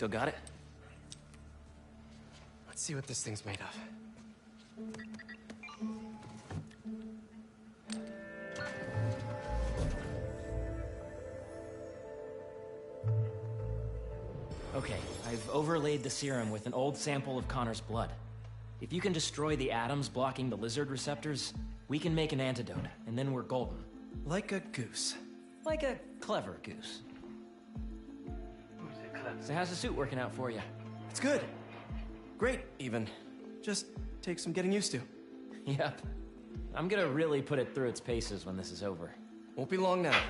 still got it? Let's see what this thing's made of. Okay, I've overlaid the serum with an old sample of Connor's blood. If you can destroy the atoms blocking the lizard receptors, we can make an antidote, and then we're golden. Like a goose. Like a clever goose. So how's the suit working out for you? It's good. Great, even. Just takes some getting used to. Yep. I'm gonna really put it through its paces when this is over. Won't be long now.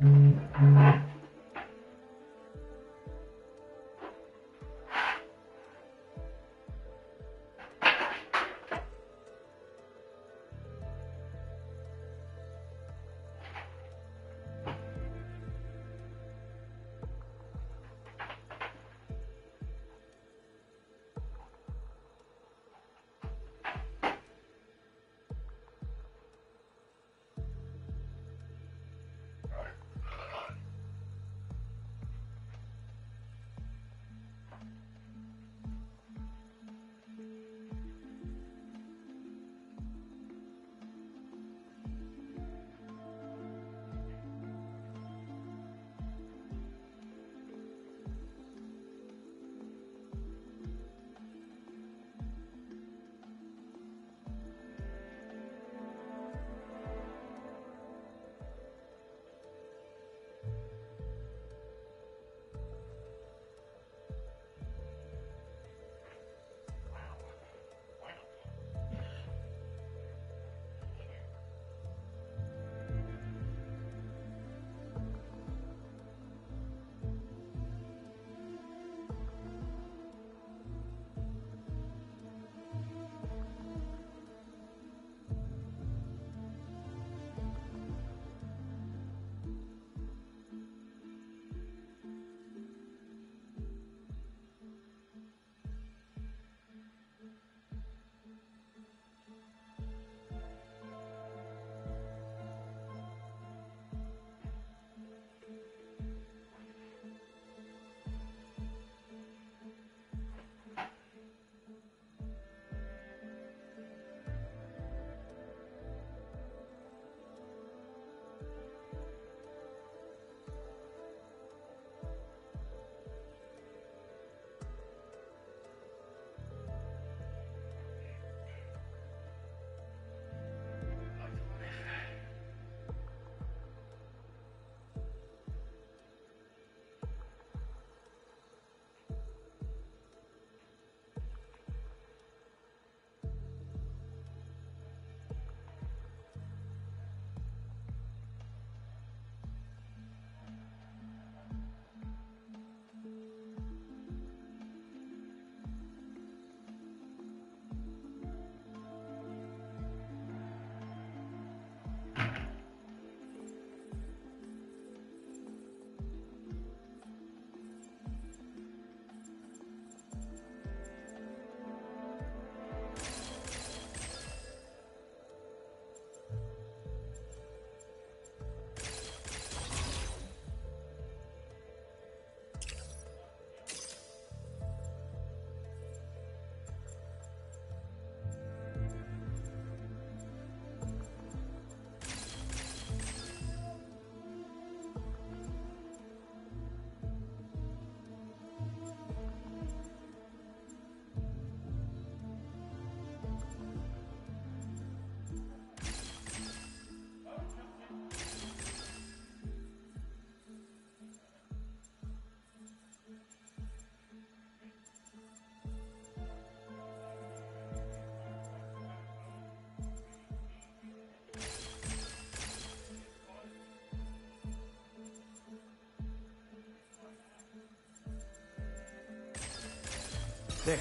There.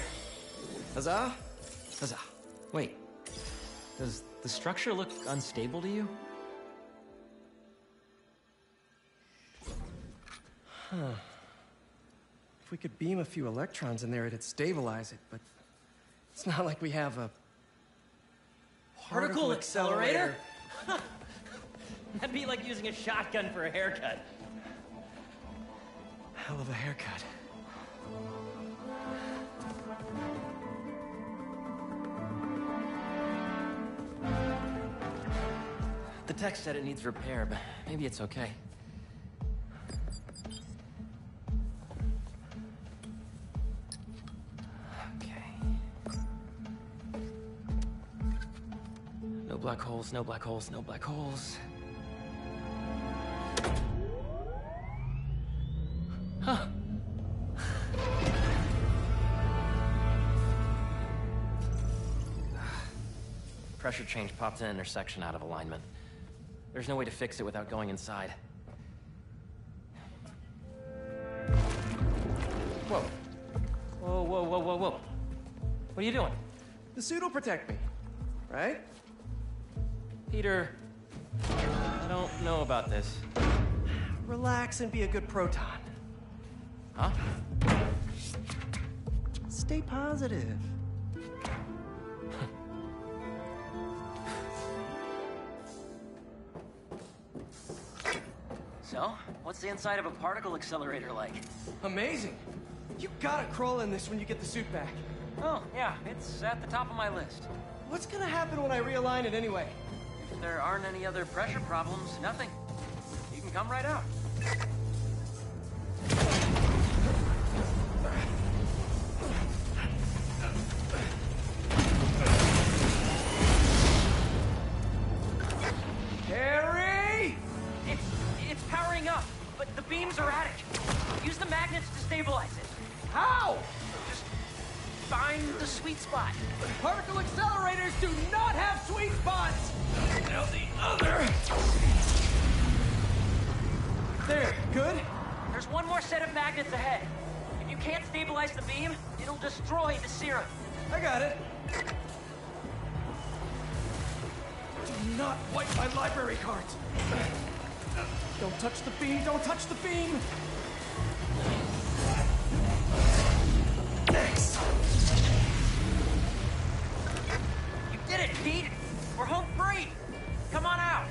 Huzzah? Huzzah. Wait. Does the structure look unstable to you? If we could beam a few electrons in there, it'd stabilize it, but it's not like we have a Particle accelerator? That'd be like using a shotgun for a haircut. Hell of a haircut. The text said it needs repair, but maybe it's okay. Okay. No black holes, no black holes, no black holes. Huh. Pressure change popped an intersection out of alignment. There's no way to fix it without going inside. Whoa. Whoa, whoa, whoa, whoa, whoa. What are you doing? The suit will protect me, right? Peter, I don't know about this. Relax and be a good proton. Huh? Stay positive. So, what's the inside of a particle accelerator like? Amazing. You gotta crawl in this when you get the suit back. Oh, yeah, it's at the top of my list. What's gonna happen when I realign it anyway? If there aren't any other pressure problems, nothing. You can come right out. Harry! It's powering up, but the beam's erratic. Use the magnets to stabilize it. How? Just find the sweet spot. Particle accelerators do not have sweet spots! Now the other... There, good? There's one more set of magnets ahead. If you can't stabilize the beam, it'll destroy the serum. I got it. Do not wipe my library cards. Don't touch the beam, don't touch the beam! Thanks! You did it, Pete! We're home free! Come on out!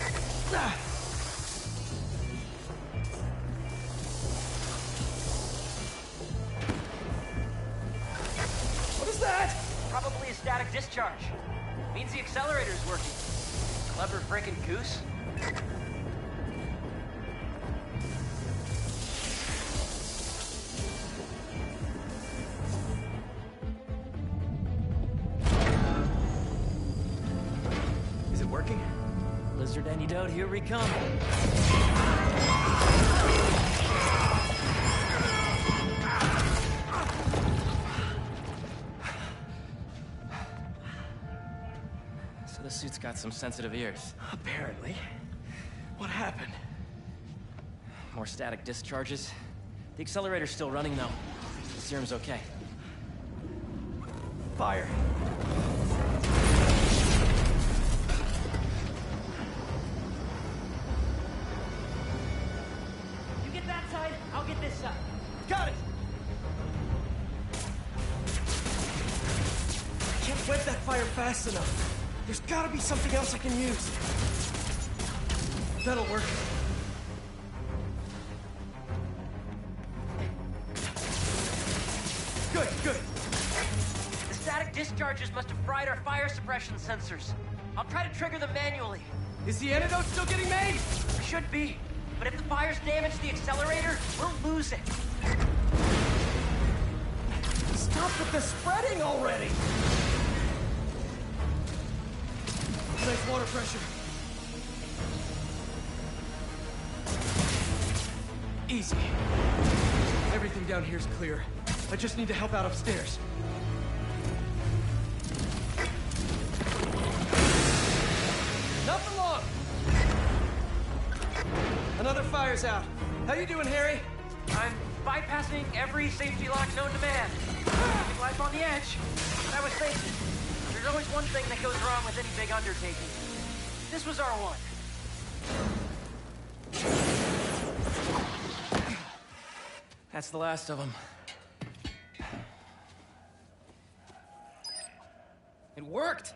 What is that? Probably a static discharge. Means the accelerator's working. Clever frickin' goose. Is it working? Lizard antidote, here we come. So the suit's got some sensitive ears. Apparently. What happened? More static discharges. The accelerator's still running, though. The serum's okay. Fire. You get that side, I'll get this side. Got it! I can't web that fire fast enough. There's gotta be something else I can use. That'll work. Good, good. The static discharges must have fried our fire suppression sensors. I'll try to trigger them manually. Is the antidote still getting made? Should be. But if the fires damage the accelerator, we'll lose it. Stop with the spreading already! Nice water pressure. Easy. Everything down here's clear. I just need to help out upstairs. Not for long! Another fire's out. How you doing, Harry? I'm bypassing every safety lock known to man. Keeping life on the edge. But I was thinking, there's always one thing that goes wrong with any big undertaking. This was our one. That's the last of them. It worked!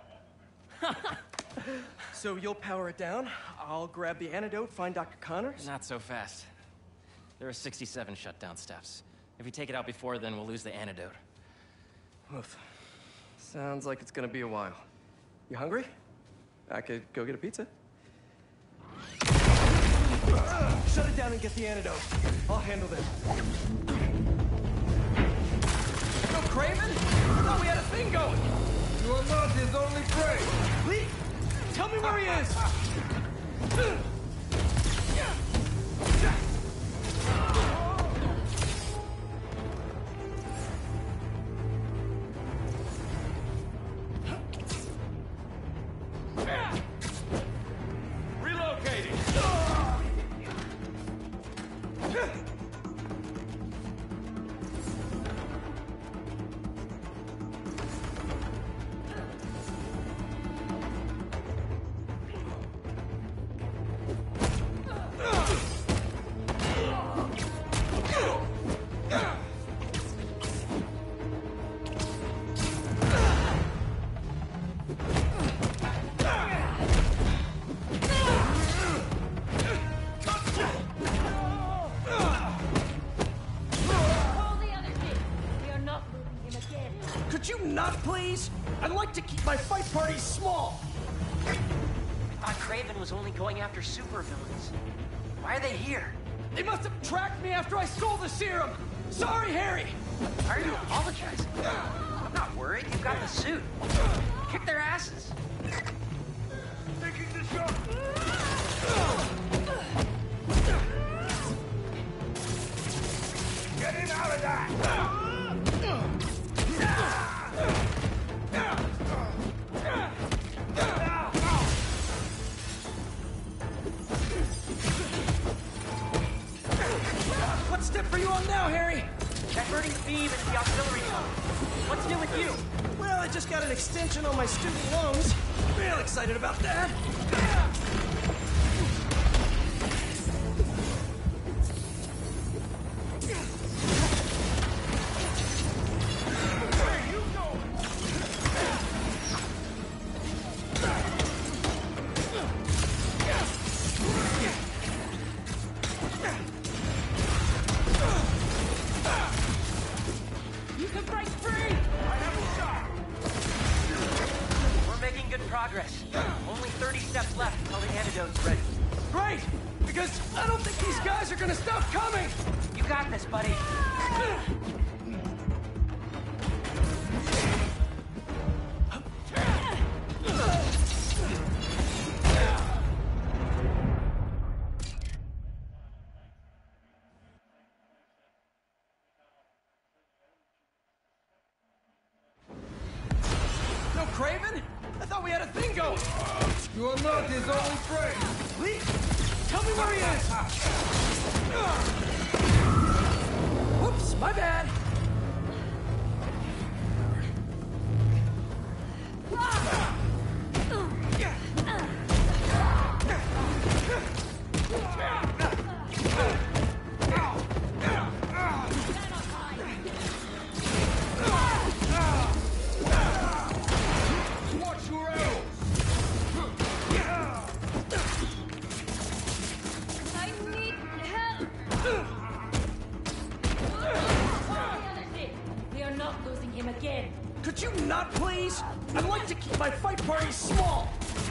So you'll power it down, I'll grab the antidote, find Dr. Connors? Not so fast. There are 67 shutdown steps. If we take it out before then, we'll lose the antidote. Oof. Sounds like it's gonna be a while. You hungry? I could go get a pizza. Shut it down and get the antidote. I'll handle them. No Craven? I thought we had a thing going. You are not his only prey. Lee, tell me where he is. Relocating. not, please? I'd like to keep my fight parties small. I thought Kraven was only going after supervillains. Why are they here? They must have tracked me after I stole the serum. Sorry, Harry. Why are you apologizing? I'm not worried. You've got the suit. Kick their asses. Taking the shot. Get him out of that. What step are you on now, Harry? Diverting beam into the auxiliary tunnel. What's new with you? Well, I just got an extension on my student loans. Real excited about that. Where you going? You can break free! I have a shot. We're making good progress. Only 30 steps left until the antidote's ready. Great! Because I don't think these guys are gonna stop coming! You got this, buddy. No Kraven? I thought we had a thing going! You are not his only prey. Lee, tell me where he is! Whoops, my bad! Watch your arrows. I need help! We are not losing him again. Could you not, please? I'd like to keep my fight parties small!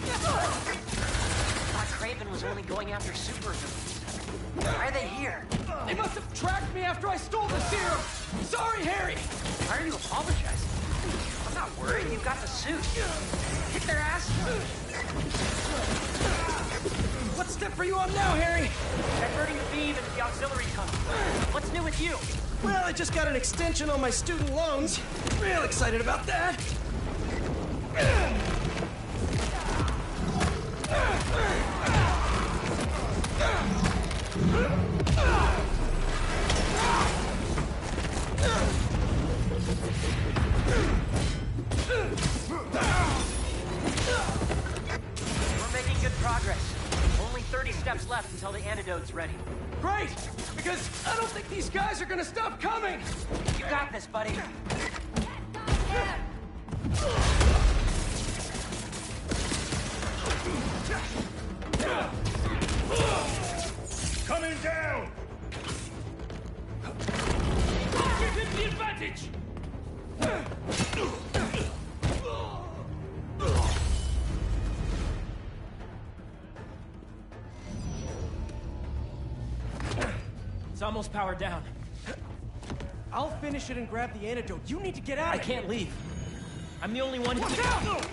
I thought Kraven was only going after supervillains. Why are they here? They must have tracked me after I stole the serum! Sorry, Harry! Why are you apologizing? I'm not worried. You've got the suit. Kick their asses. What step are you on now, Harry? Diverting beam into the auxiliary tunnel. What's new with you? Well, I just got an extension on my student loans. Real excited about that. We're making good progress. Only 30 steps left until the antidote's ready. Great! Because I don't think these guys are gonna stop coming! You got this, buddy. Coming down. Give him the advantage! It's almost powered down. I'll finish it and grab the antidote. You need to get out I of here. can't leave. I'm the only one who Watch can... out!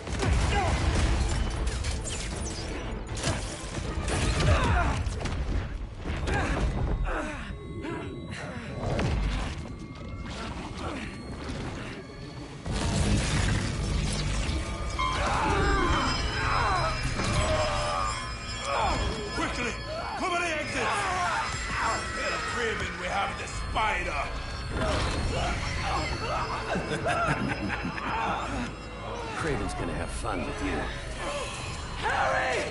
Quickly, cover the exit. Instead of Kraven, we have the spider. Kraven's gonna have fun with you. Harry!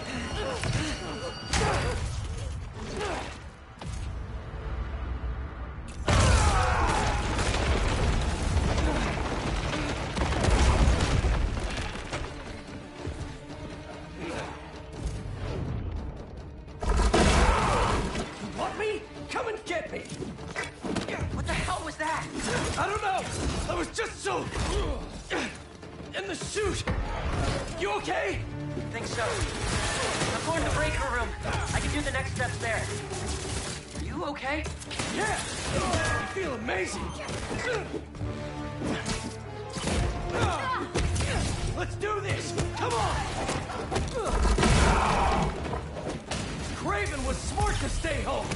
You want me? Come and get me! What the hell was that? I don't know! I was just so... Shoot! You okay? Think so. I'm going to the breaker room. I can do the next steps there. Are you okay? Yeah! I feel amazing! Let's do this! Come on! Kraven was smart to stay home!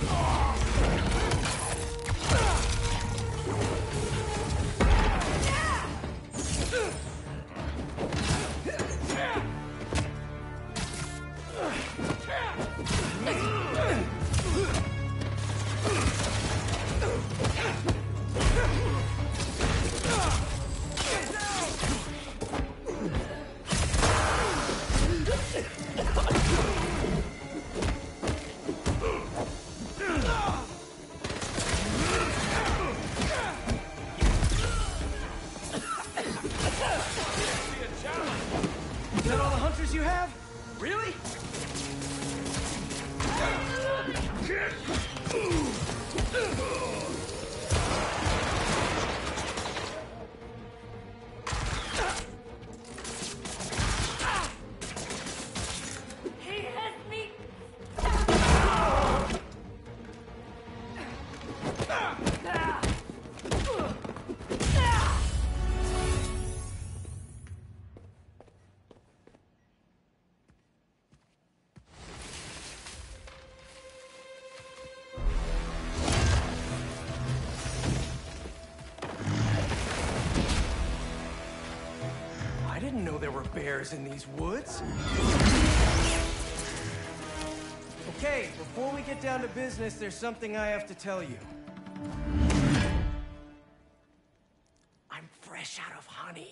You have? Really? He has me. I didn't know there were bears in these woods. Okay, before we get down to business, there's something I have to tell you. I'm fresh out of honey.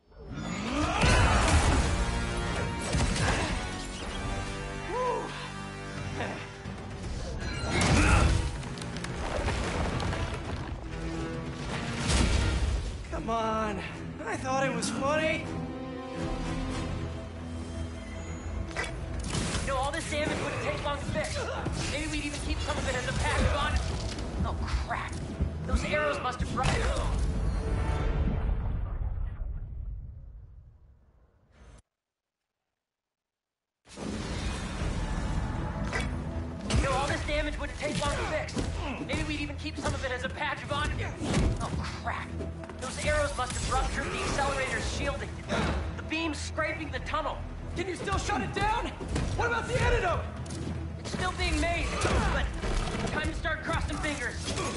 Come on, I thought it was funny. You know, all this damage wouldn't take long to fix. Maybe we'd even keep some of it as a patch on. Oh, crap. Those arrows must have ruptured. You know, all this damage wouldn't take long to fix. Maybe we'd even keep some of it as a patch of on. Oh, crap. Those arrows must have ruptured the accelerator's shielding. The beam's scraping the tunnel. Can you still shut it down? What about the antidote? It's still being made, but time to start crossing fingers.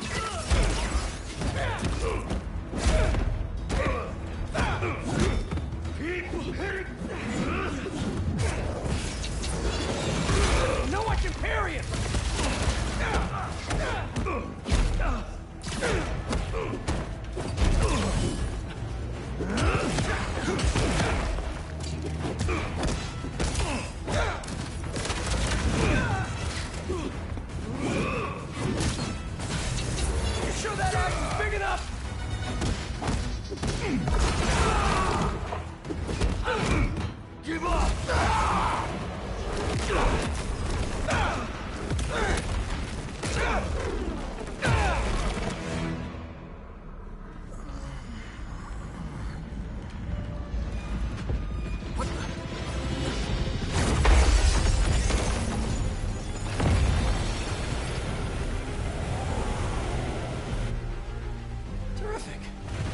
No, I can parry it! You sure that axe is big enough? Give up! Terrific.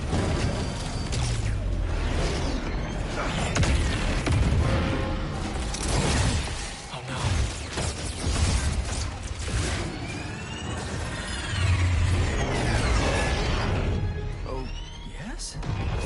Oh no. Oh, yes?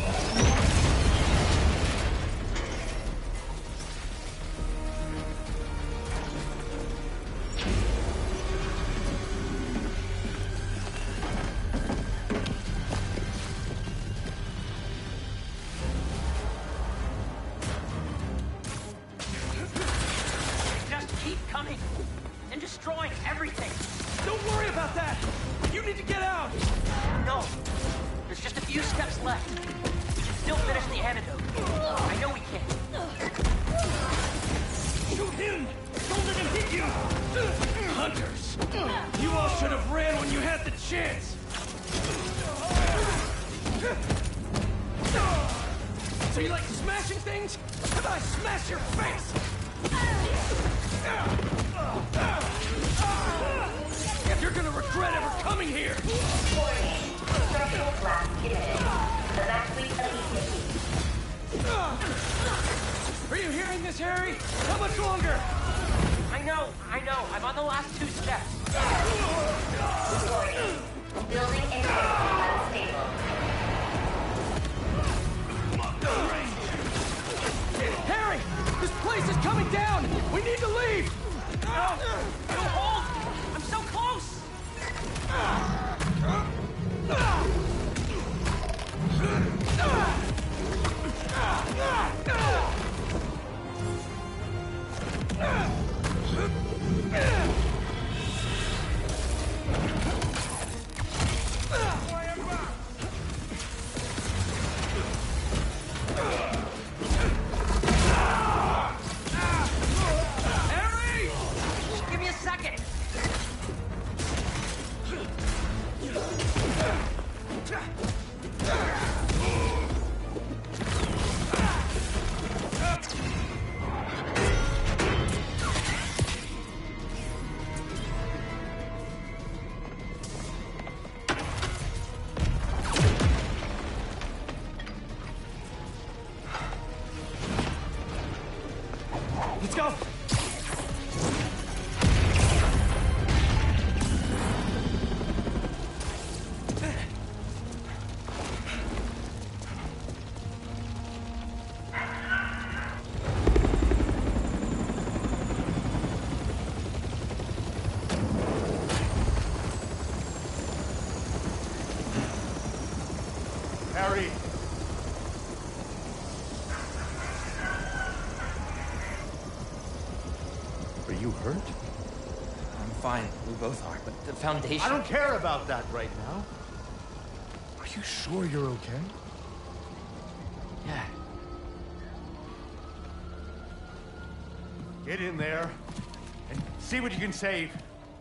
Just keep coming and destroying everything. Don't worry about that! You need to get out! No, there's just a few steps left. We can still finish the antidote. I know we can. Shoot him! Don't let him hit you! Hunters! You all should have ran when you had the chance! So you like smashing things? How about I smash your face? You're gonna regret ever coming here! Warning. Structural collapse imminent. Evacuate immediately. Are you hearing this, Harry? How much longer? I know. I'm on the last 2 steps. Warning. Building integrity unstable. Harry! This place is coming down! We need to leave! No, hold! I'm so close! Harry! Just give me a second. Let's go! Harry! Are you hurt? I'm fine. We both are. But the Foundation... I don't care about that right now. Are you sure you're okay? Yeah. Get in there and see what you can save.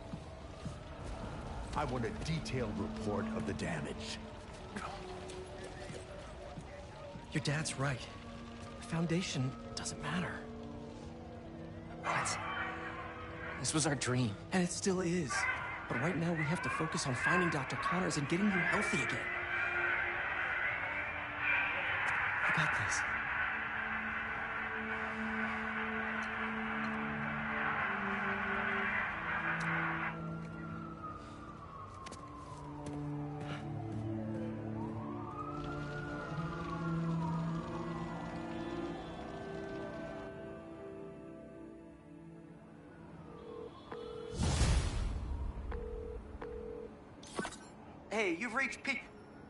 I want a detailed report of the damage. Your dad's right. The Foundation doesn't matter. What? This was our dream. And it still is. But right now we have to focus on finding Dr. Connors and getting you healthy again. I got this. Hey, you've reached Pete.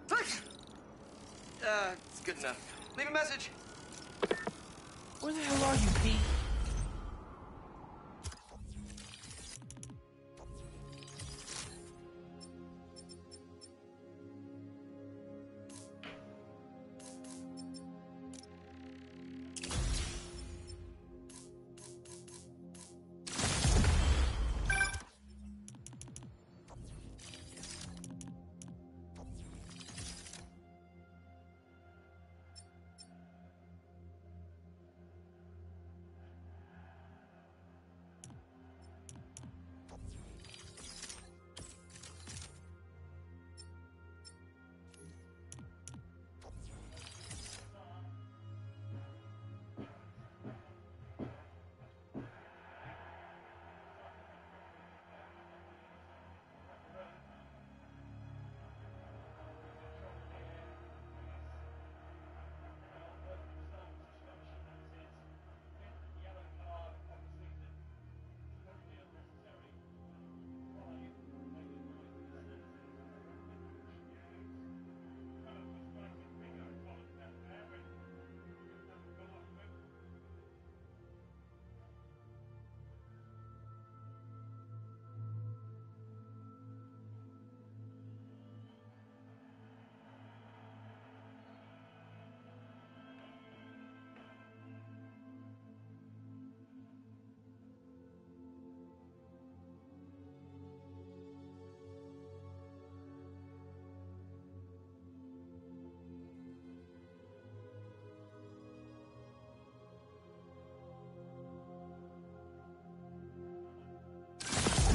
It's good enough. Leave a message. Where the hell are you, Pete?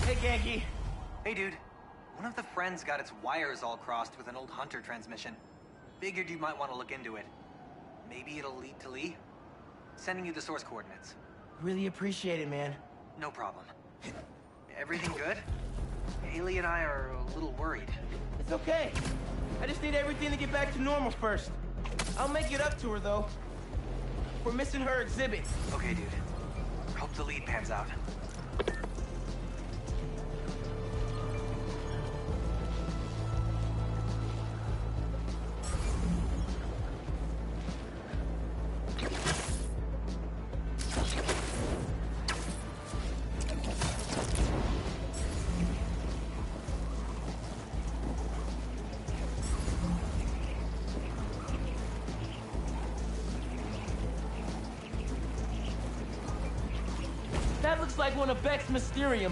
Hey, Ganke. Hey, dude. One of the friends got its wires all crossed with an old Hunter transmission. Figured you might want to look into it. Maybe it'll lead to Lee? Sending you the source coordinates. Really appreciate it, man. No problem. Everything good? Haley and I are a little worried. It's okay. I just need everything to get back to normal first. I'll make it up to her, though. We're missing her exhibit. Okay, dude. Hope the lead pans out. That looks like one of Beck's Mysteriums.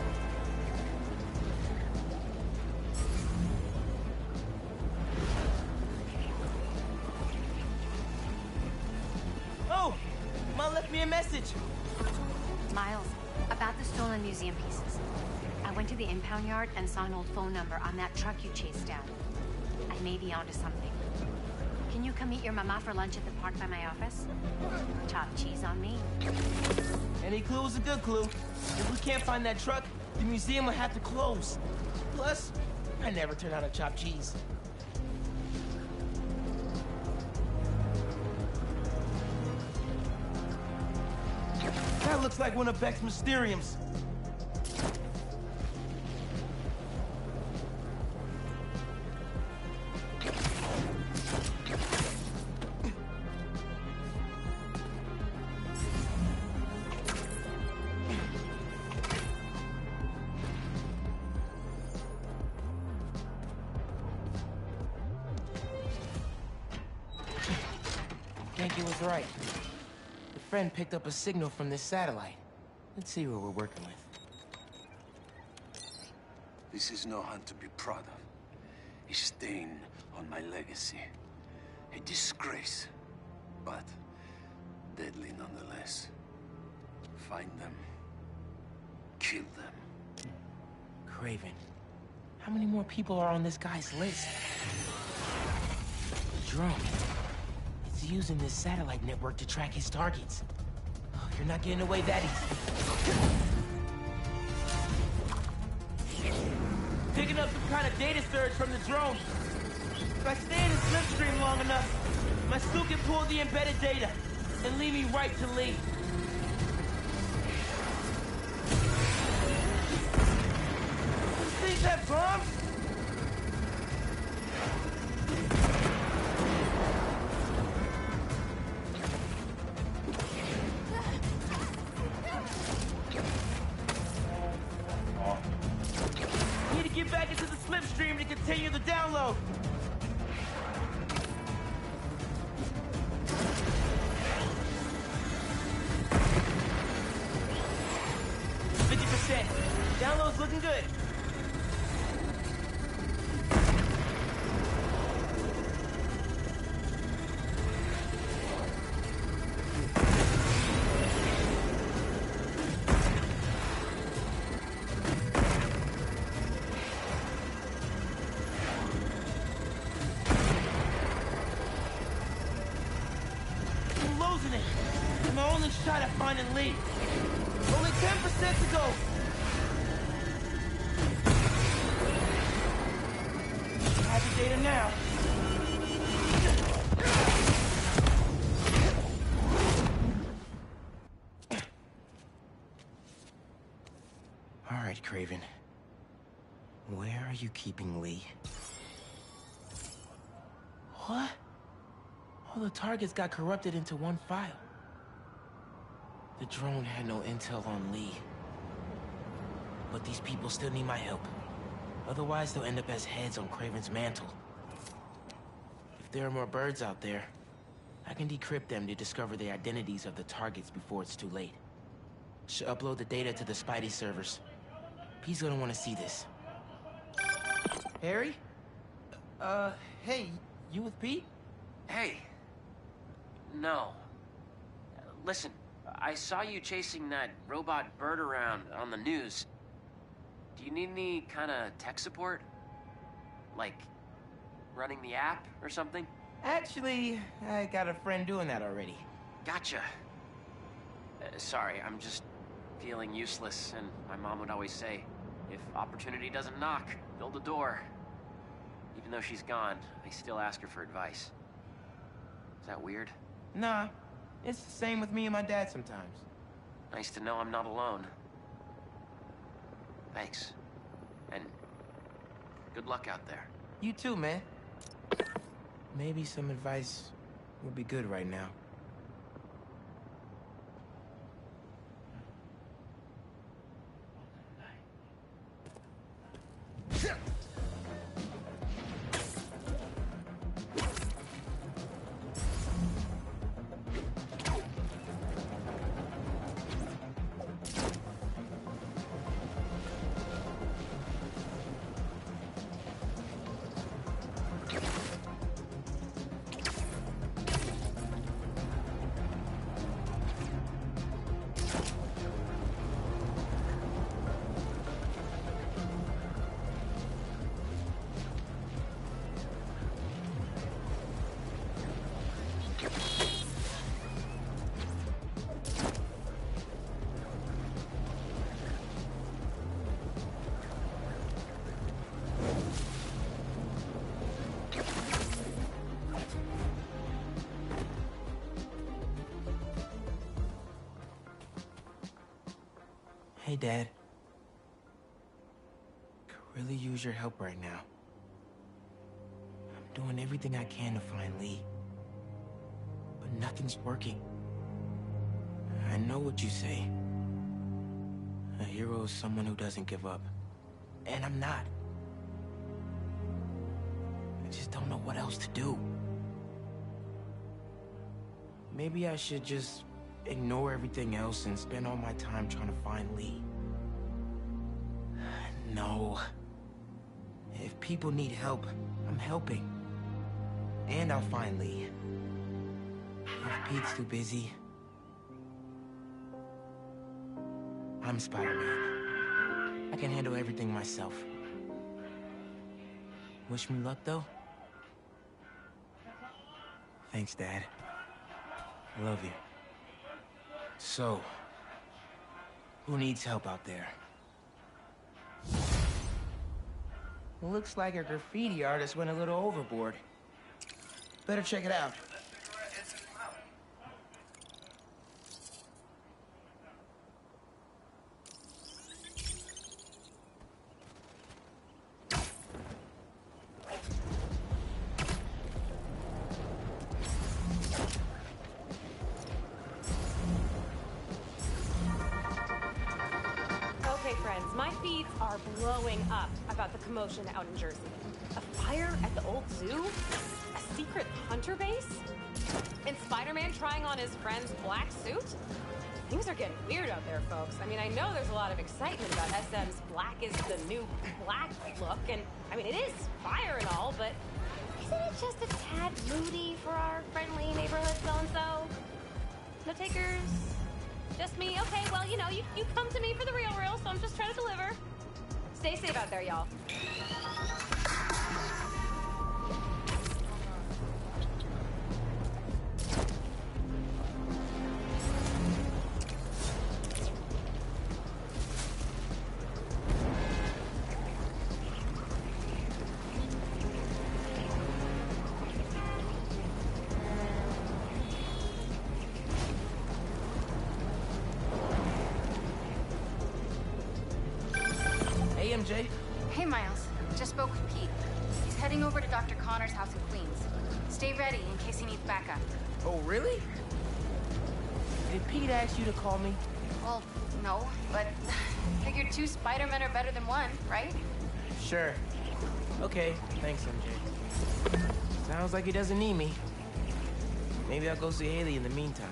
Oh! Mom left me a message. Miles, about the stolen museum pieces. I went to the impound yard and saw an old phone number on that truck you chased down. I may be onto something. Can you come meet your mama for lunch at the park by my office? Chopped cheese on me. Any clue is a good clue. If we can't find that truck, the museum will have to close. Plus, I never turn out a chopped cheese. That looks like one of Beck's Mysteriums. Ganke was right. The friend picked up a signal from this satellite. Let's see what we're working with. This is no hunt to be proud of. A stain on my legacy. A disgrace, but deadly nonetheless. Find them. Kill them. Kraven. How many more people are on this guy's list? The drone. It's using this satellite network to track his targets. Oh, you're not getting away that easy. Picking up some kind of data surge from the drone. If I stay in the slipstream long enough, my suit can pull the embedded data and lead me right to Lee. These things have bombs? Need to get back into the slipstream to continue the download. Download's looking good. I'm losing it. It's my only shot at finding Lee. Only 10% to go. Have the data now. All right, Kraven. Where are you keeping Lee? What? All the targets got corrupted into one file. The drone had no intel on Lee. But these people still need my help. Otherwise, they'll end up as heads on Kraven's mantle. If there are more birds out there, I can decrypt them to discover the identities of the targets before it's too late. Should upload the data to the Spidey servers. Pete's gonna want to see this. Harry? Hey, you with Pete? Hey. No. Listen, I saw you chasing that robot bird around on the news. Do you need any kind of tech support? Like, running the app or something? Actually, I got a friend doing that already. Gotcha. Sorry, I'm just feeling useless, and my mom would always say, if opportunity doesn't knock, build a door. Even though she's gone, I still ask her for advice. Is that weird? Nah, it's the same with me and my dad sometimes. Nice to know I'm not alone. Thanks. And good luck out there. You too, man. Maybe some advice would be good right now. Hey, Dad. Could really use your help right now. I'm doing everything I can to find Lee. But nothing's working. I know what you say. A hero is someone who doesn't give up. And I'm not. I just don't know what else to do. Maybe I should just ignore everything else and spend all my time trying to find Lee. No. If people need help, I'm helping. And I'll find Lee. If Pete's too busy, I'm Spider-Man. I can handle everything myself. Wish me luck, though? Thanks, Dad. I love you. So, who needs help out there? Looks like a graffiti artist went a little overboard. Better check it out. Blowing up about the commotion out in Jersey. A fire at the old zoo? A secret hunter base? And Spider-Man trying on his friend's black suit? Things are getting weird out there, folks. I mean, I know there's a lot of excitement about SM's black is the new black look, and I mean, it is fire and all, but isn't it just a tad moody for our friendly neighborhood so-and-so? No takers? Just me? Okay, well, you know, you come to me for the real, so I'm just trying to deliver. Stay safe out there, y'all. MJ? Hey, Miles. Just spoke with Pete. He's heading over to Dr. Connor's house in Queens. Stay ready in case he needs backup. Oh, really? Did Pete ask you to call me? Well, no, but figured 2 Spider-Men are better than 1, right? Sure. Okay, thanks, MJ. Sounds like he doesn't need me. Maybe I'll go see Haley in the meantime.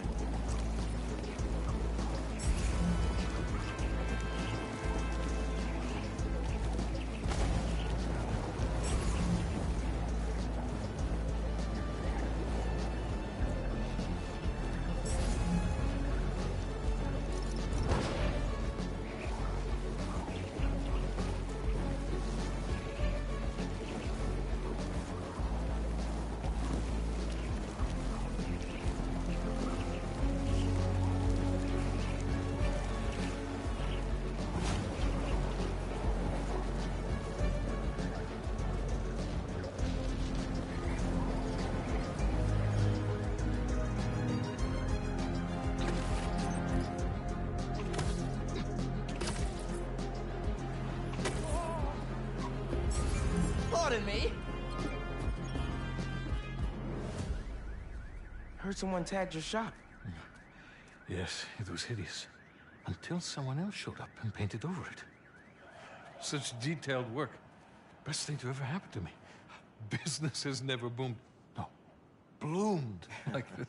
wanted me. Heard someone tagged your shop. Yes, it was hideous. Until someone else showed up and painted over it. Such detailed work. Best thing to ever happen to me. Business has never boomed. No, bloomed like this.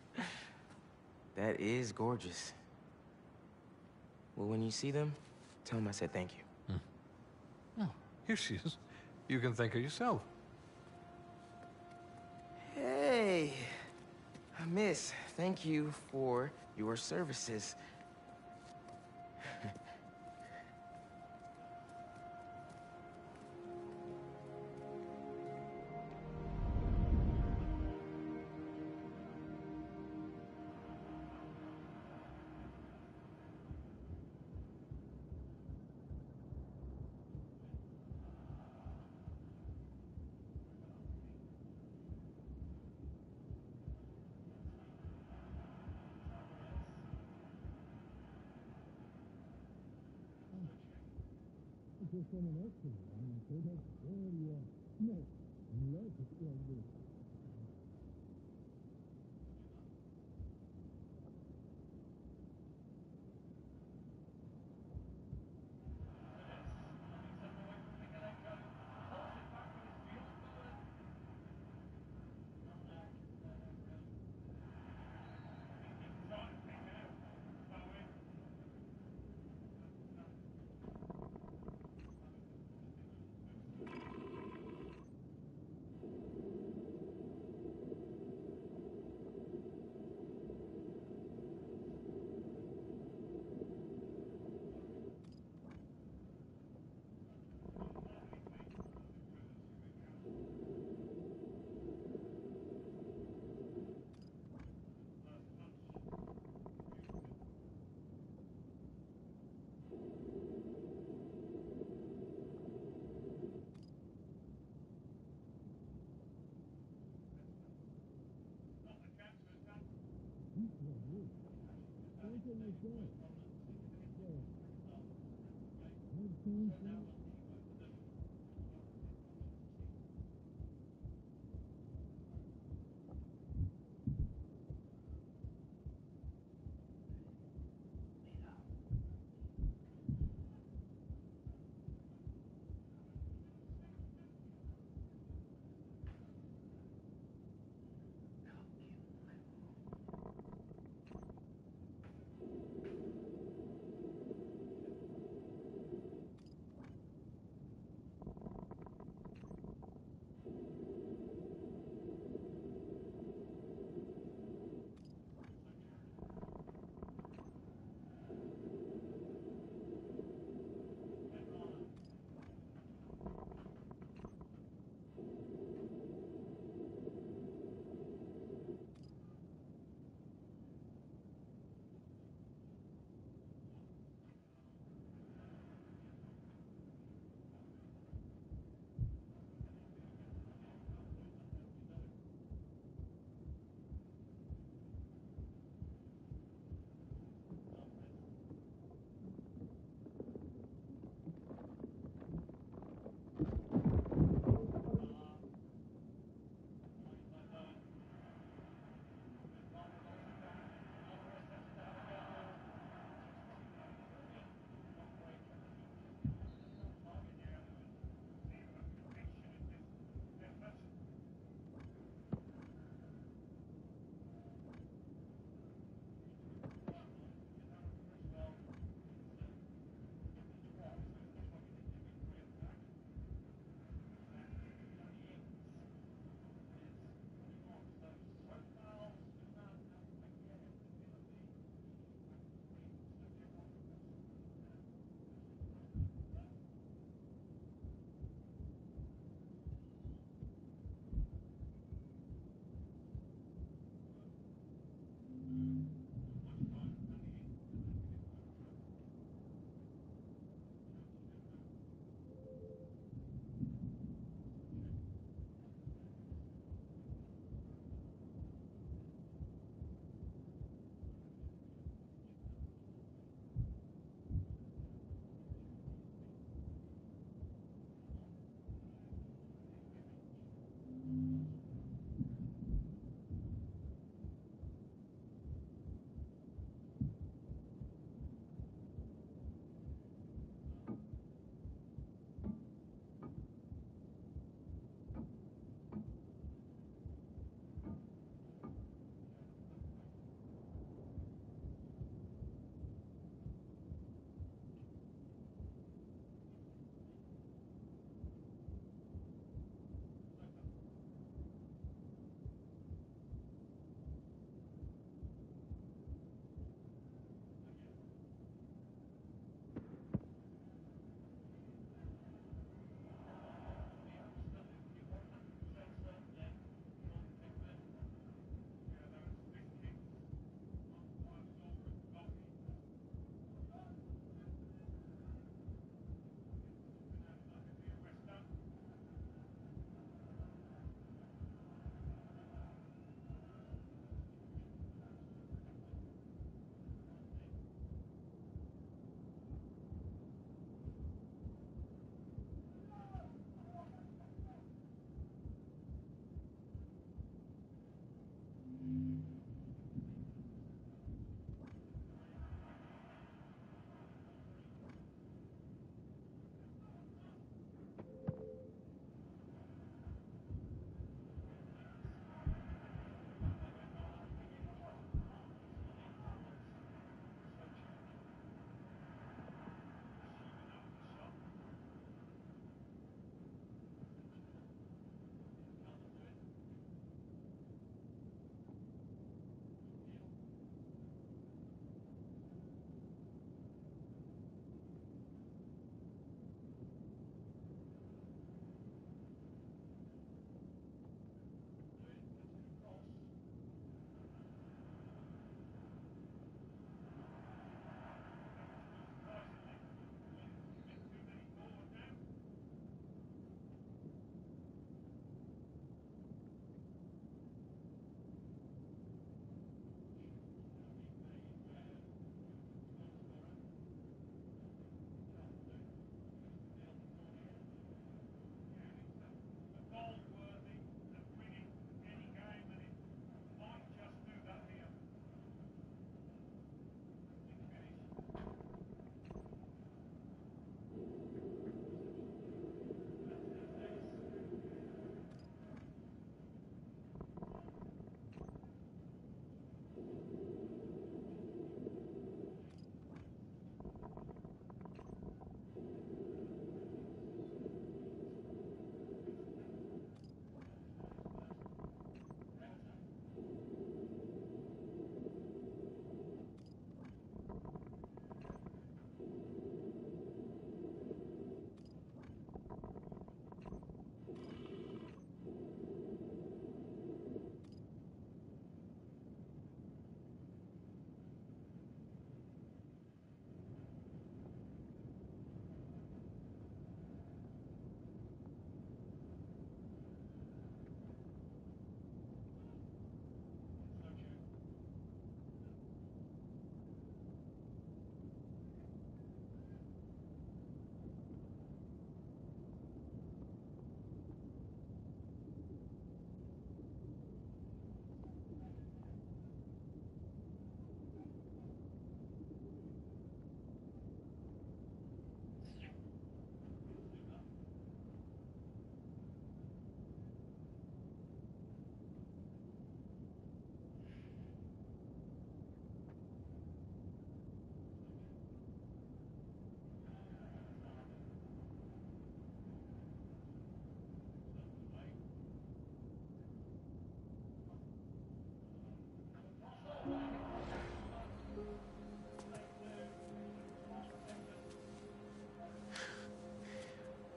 That is gorgeous. Well, when you see them, tell them I said thank you. Oh, here she is. You can thank her yourself. Hey, miss, thank you for your services.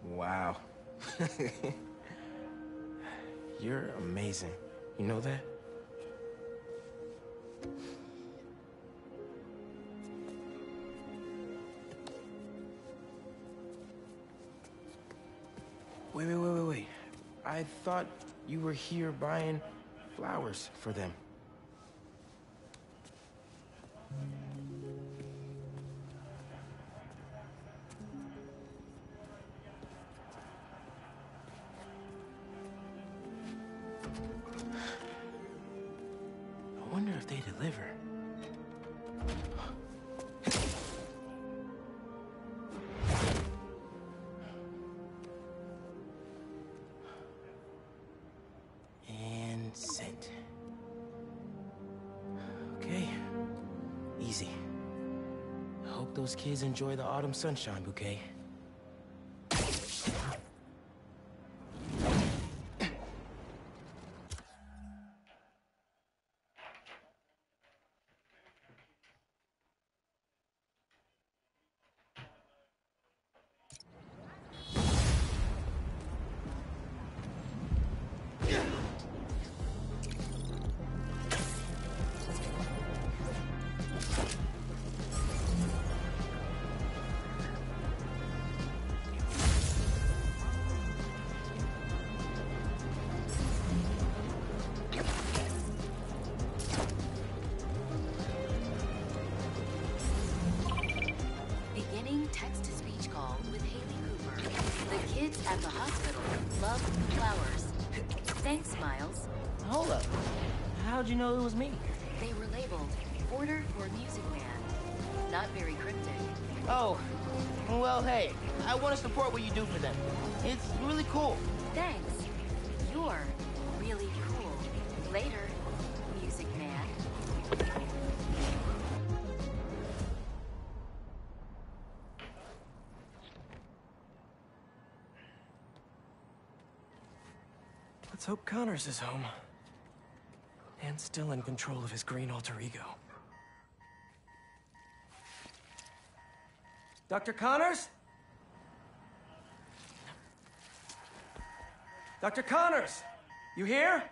Wow. You're amazing. You know that? Wait. I thought you were here buying flowers for them. I wonder if they deliver. And sent. Okay. Easy. I hope those kids enjoy the autumn sunshine bouquet. Beginning text-to-speech call with Haley Cooper. The kids at the hospital love flowers. Thanks, Miles. Hold up. How'd you know it was me? They were labeled Order for Music Man. Not very cryptic. Oh, well, hey, I want to support what you do for them. It's really cool. Thanks. You're really cool. Later, Music Man. Let's hope Connors is home. And still in control of his green alter ego. Dr. Connors? Dr. Connors! You here?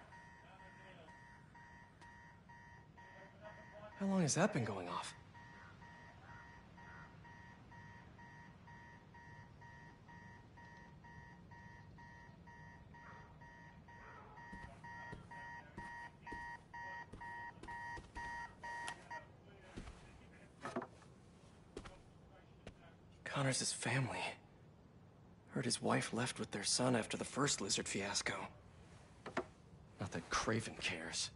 How long has that been going off? Connors' family. Heard his wife left with their son after the first lizard fiasco. Not that Craven cares.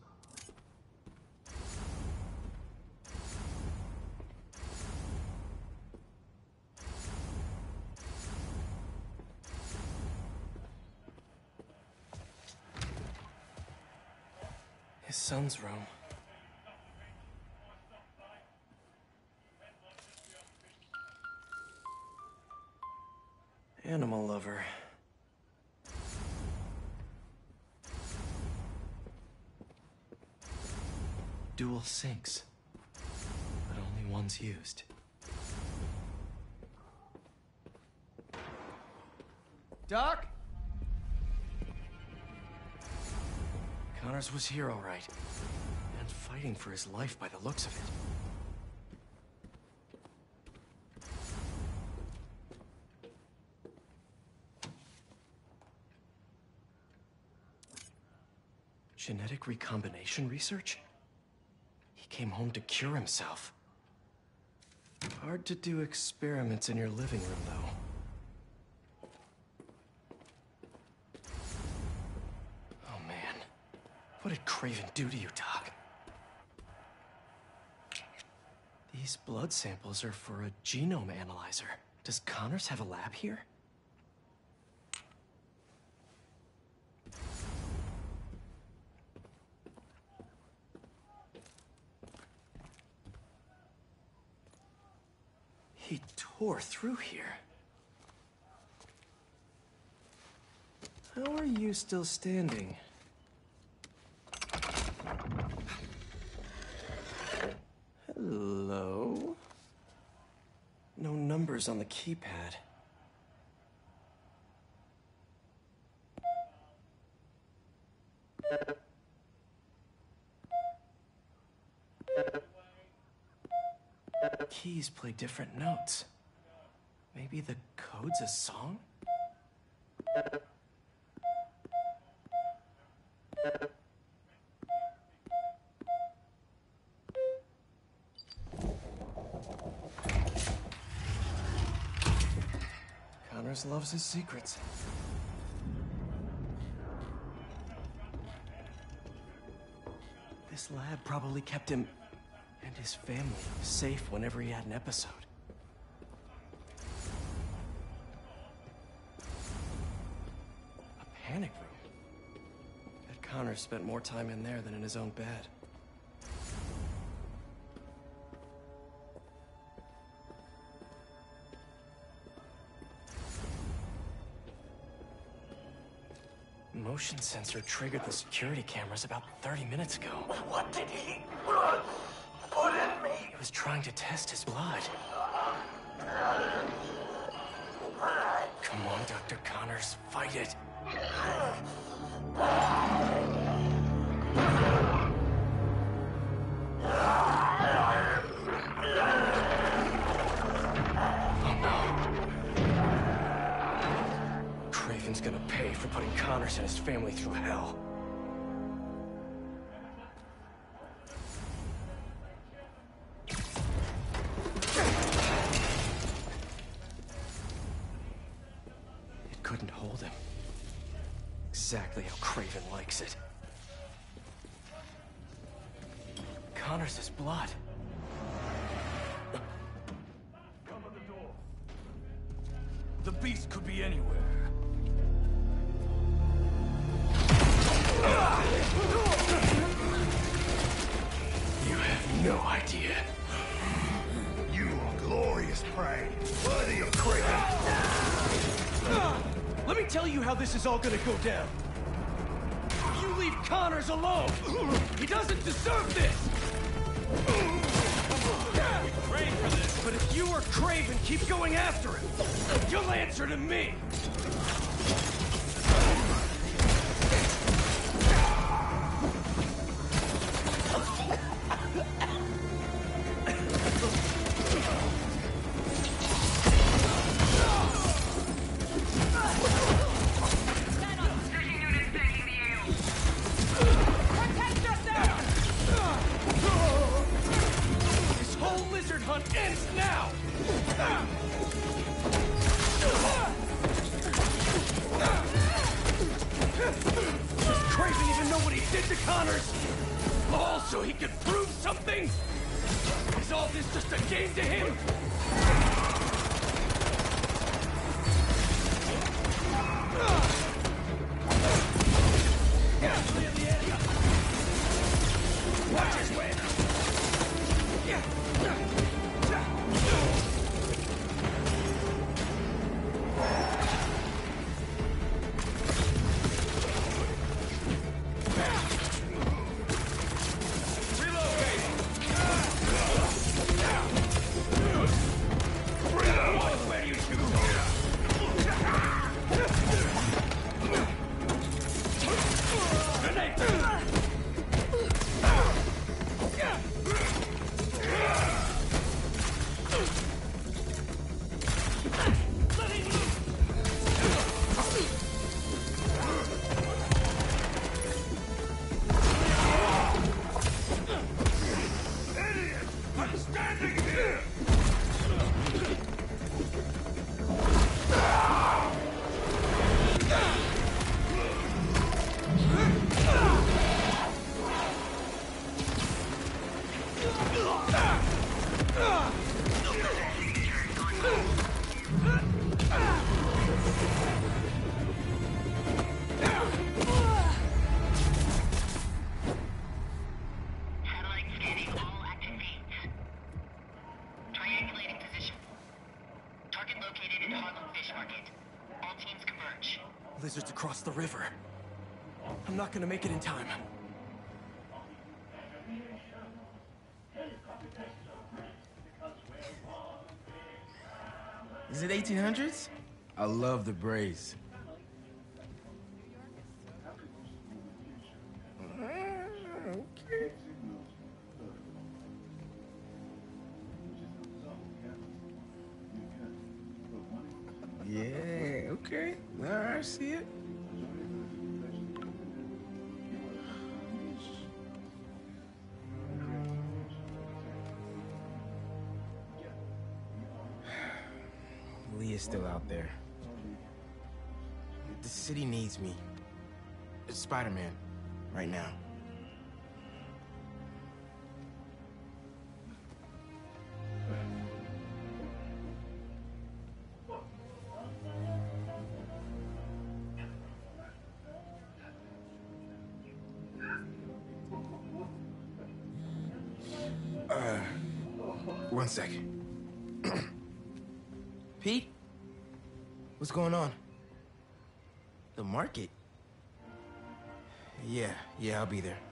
His son's room. Animal lover. Dual sinks, but only one's used. Doc? Connors was here, all right. And fighting for his life by the looks of it. Genetic recombination research? He came home to cure himself. Hard to do experiments in your living room, though. Oh, man. What did Craven do to you, Doc? These blood samples are for a genome analyzer. Does Connors have a lab here? He tore through here. How are you still standing? Hello? No numbers on the keypad. keys play different notes. Maybe the code's a song? Connors loves his secrets. This lab probably kept him and his family safe whenever he had an episode. A panic room. Bet Connors spent more time in there than in his own bed. Motion sensor triggered the security cameras about 30 minutes ago. What did he put in me? He was trying to test his blood. Come on, Dr. Connors, fight it. Craven's gonna pay for putting Connors and his family through hell. It couldn't hold him. Exactly how Craven likes it. Connors' blood. The beast could be anywhere. You have no idea. You are glorious prey, worthy of Craven. Let me tell you how this is all gonna go down. You leave Connors alone. He doesn't deserve this. We trained for this. But if you or Craven keep going after him, you'll answer to me. This whole lizard hunt ends now. Does Craven even know what he did to Connors? All so he could prove something? Is all this just a game to him? Clear the area. Watch his way. Where do you shoot? Idiot! I'm standing here! Satellite scanning all active feeds. Triangulating position. Target located in Harlem Fish Market. All teams converge. Lizard's across the river. I'm not gonna make it in time. Is it 1800s? I love the braids. Okay. okay. All right, I see it. Lee is still out there. The city needs me. It's Spider-Man, right now. One second. Pete? What's going on? The market? Yeah, I'll be there.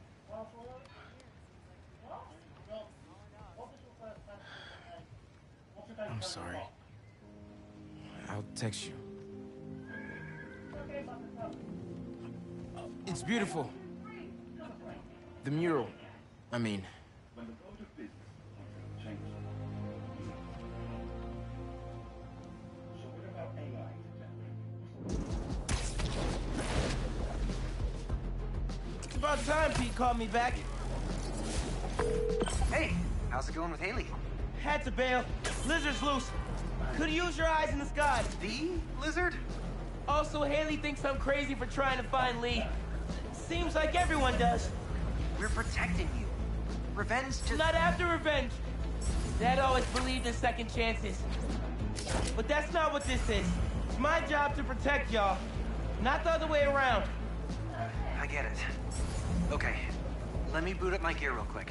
I'm sorry. I'll text you. It's beautiful. The mural, I mean. It's about time Pete called me back. Hey, how's it going with Haley? Had to bail. Lizard's loose. Could use your eyes in the sky. The lizard? Also, Haley thinks I'm crazy for trying to find Lee. Seems like everyone does. We're protecting you. Revenge just... Not after revenge. Dad always believed in second chances. But that's not what this is. It's my job to protect y'all, not the other way around. I get it. Okay, let me boot up my gear real quick.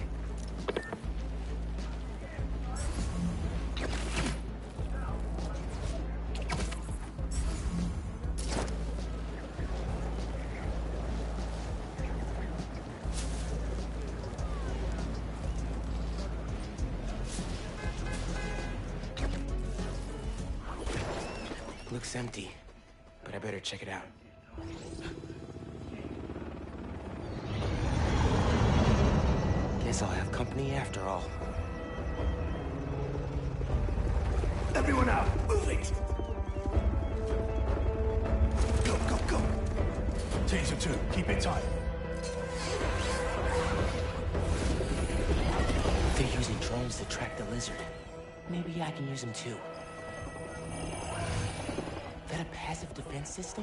Looks empty, but I better check it out. Guess I'll have company after all. Everyone out! Move it! Go! Taser 2, keep it tight. They're using drones to track the lizard. Maybe I can use them too. That a passive defense system?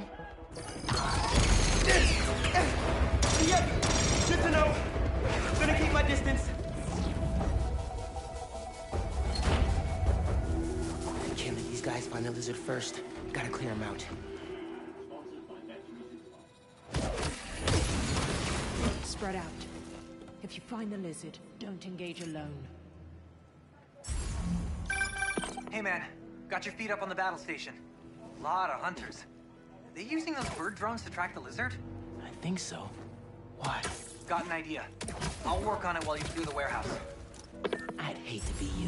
Yep! Good to know. Gonna keep my distance. Can't let these guys find the lizard first. Gotta clear them out. Spread out. If you find the lizard, don't engage alone. Hey man, got your feet up on the battle station. Lot of hunters. They using those bird drones to track the lizard? I think so. Why? Got an idea. I'll work on it while you do the warehouse. I'd hate to be you.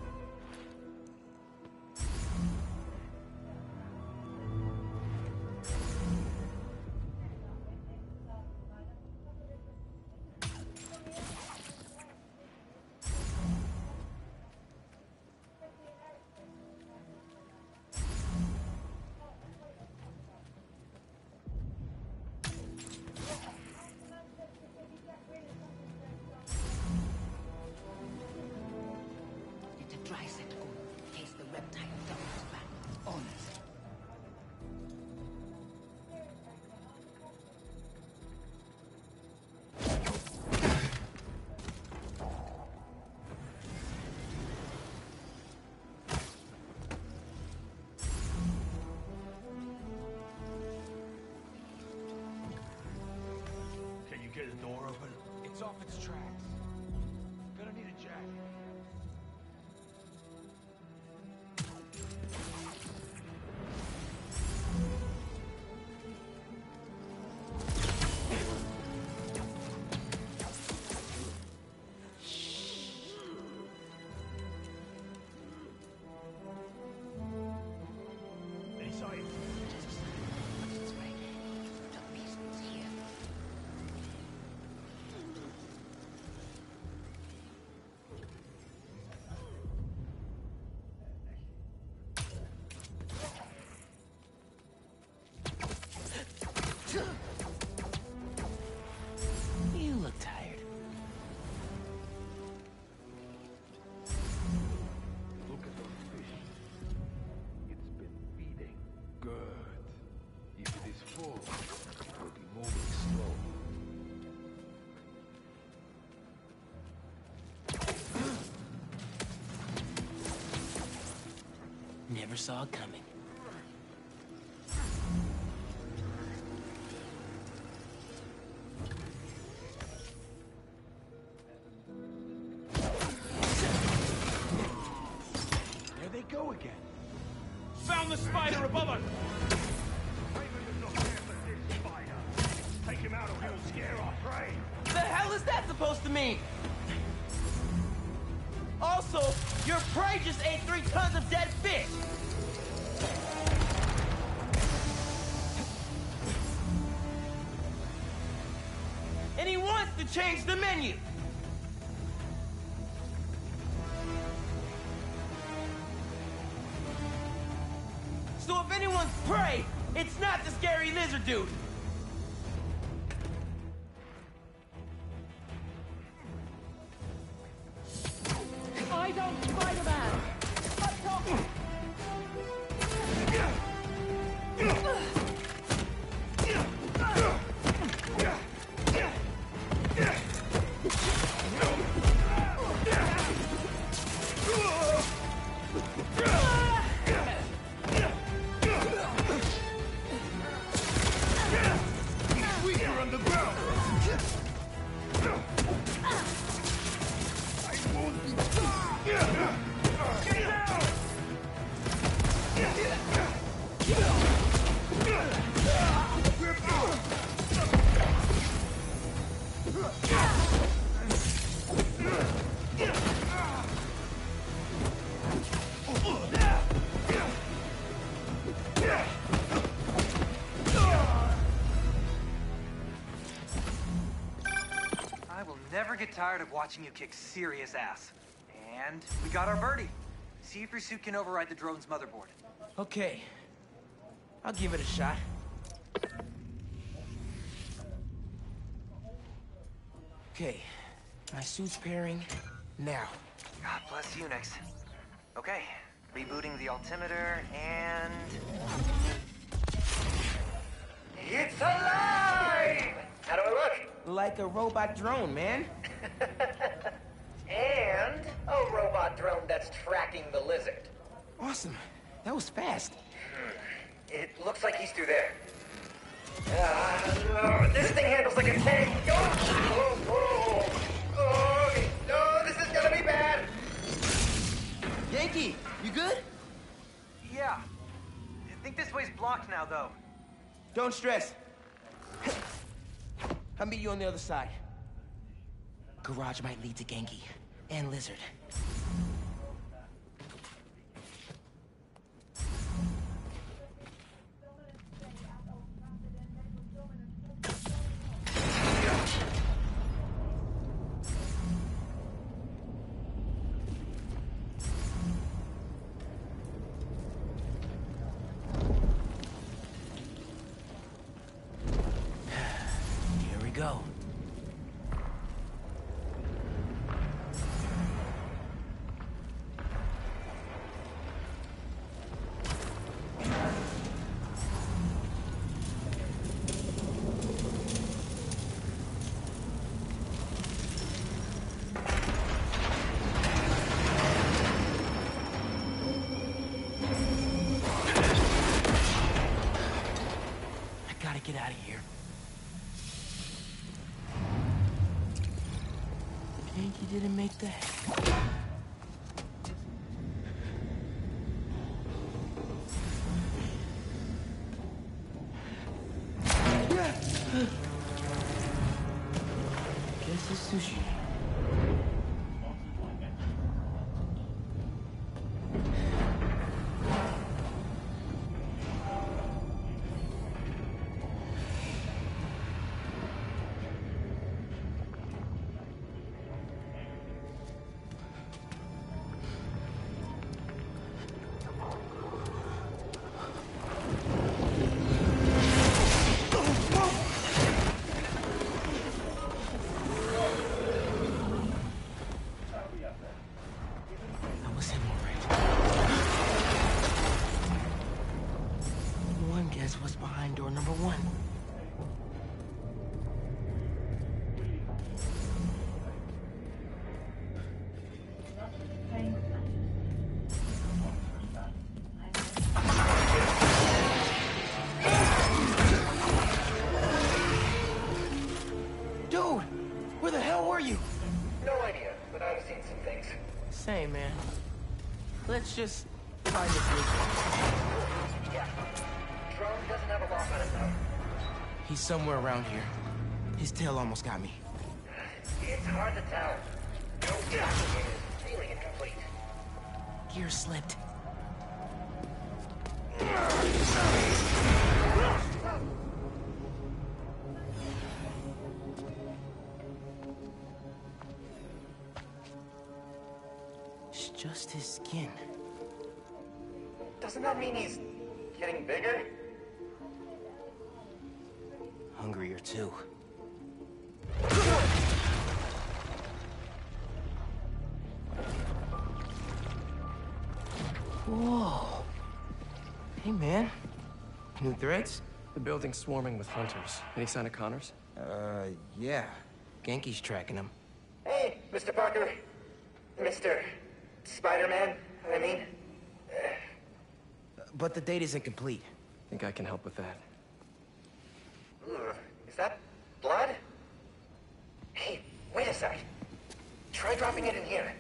Get the door open? It's off its tracks. Gonna need a jack. Any signs? You look tired. Look at those fish. It's been feeding. Good. If it is full, it will be moving slow. Never saw it coming. There they go again. Found the spider above us! Take him out or he'll scare our prey. The hell is that supposed to mean? Also, your prey just ate 3 tons of dead fish! And he wants to change the menu! So if anyone's prey, it's not the scary lizard dude! I don't Spider-Man! Stop talking! Weaker underground! I will never get tired of watching you kick serious ass. And we got our birdie. See if your suit can override the drone's motherboard. Okay. I'll give it a shot. Okay. My suit's pairing now. God bless Unix. Okay, rebooting the altimeter and... It's alive! How do I look? Like a robot drone, man. And a robot drone that's tracking the lizard. Awesome. That was fast. It looks like he's through there. This thing handles like a tank. Okay. No, this is gonna be bad. Yankee, you good? Yeah. I think this way's blocked now, though. Don't stress. I'll meet you on the other side. Garage might lead to Genki and Lizard. Here we go. I gotta get out of here. Yankee didn't make that. Guess it's sushi. Whoa! guess what's behind door number 1. Dude, where the hell were you? No idea, but I've seen some things. Same, man. Let's just find this loop. Yeah. Drone doesn't have a lock on it, though. He's somewhere around here. His tail almost got me. It's hard to tell. No tracking is feeling incomplete. Gear slipped. It's just his skin. Doesn't that mean he's getting bigger? Hungrier, too. Whoa. Hey, man. New threats? The building's swarming with hunters. Any sign of Connors? Yeah. Genki's tracking him. Hey, Mr. Parker. Mr. Spider-Man, I mean. But the date isn't complete. Think I can help with that. Is that blood? Hey, wait a sec. Try dropping it in here.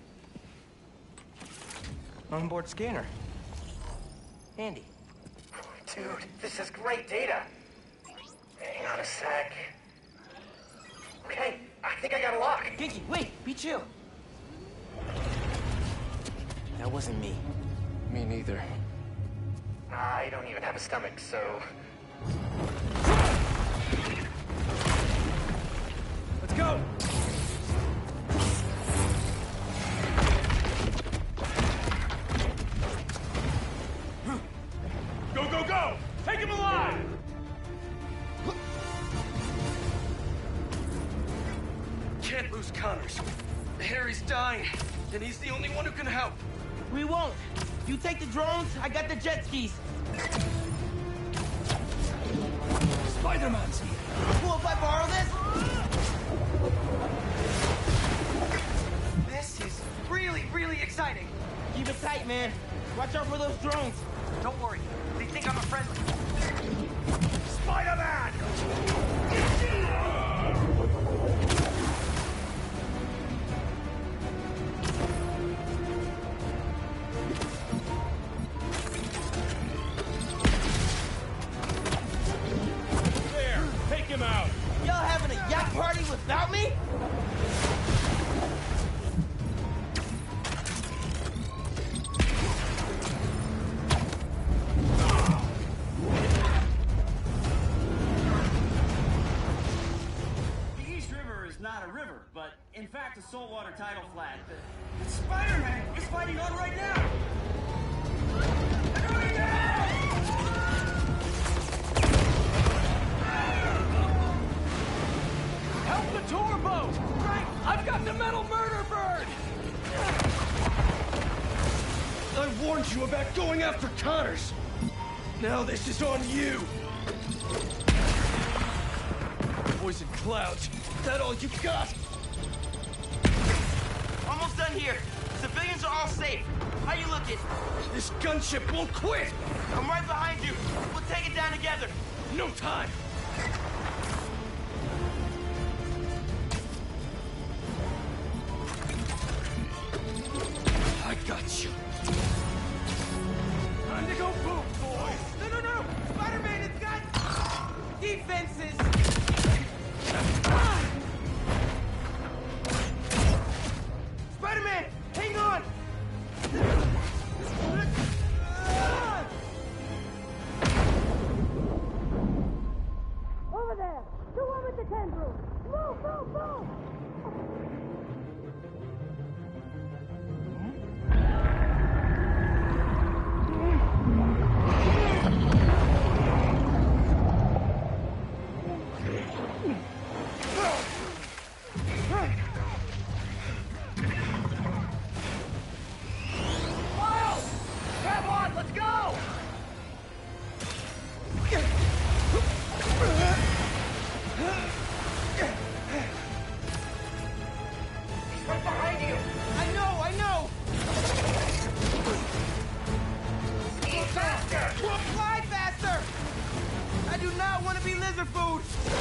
Onboard scanner. Handy. Dude, this is great data. Hang on a sec. Okay, I think I got a lock. Genki, wait, be chill. That wasn't me. Me neither. I don't even have a stomach, so... Let's go! Go, go, go! Take him alive! Can't lose Connors. Harry's dying, and he's the only one who can help. We won't. You take the drones, I got the jet skis. Spider-Man's here. Cool if I borrow this? This is really, really exciting. Keep it tight, man. Watch out for those drones. Don't worry. They think I'm a friendly. Spider-Man! There! Take him out! Y'all having a yacht party without me? In fact, a saltwater tidal flat. Spider-Man is fighting on right now! Help the tour boat! Right! I've got the metal murder bird! I warned you about going after Connors! Now this is on you! Poison clouds, is that all you got? Almost done here. Civilians are all safe. How you looking? This gunship won't quit! I'm right behind you. We'll take it down together. No time! I got you. Time to go boom, boys! No! Spider-Man has got defenses! Spider-Man, hang on! laser food!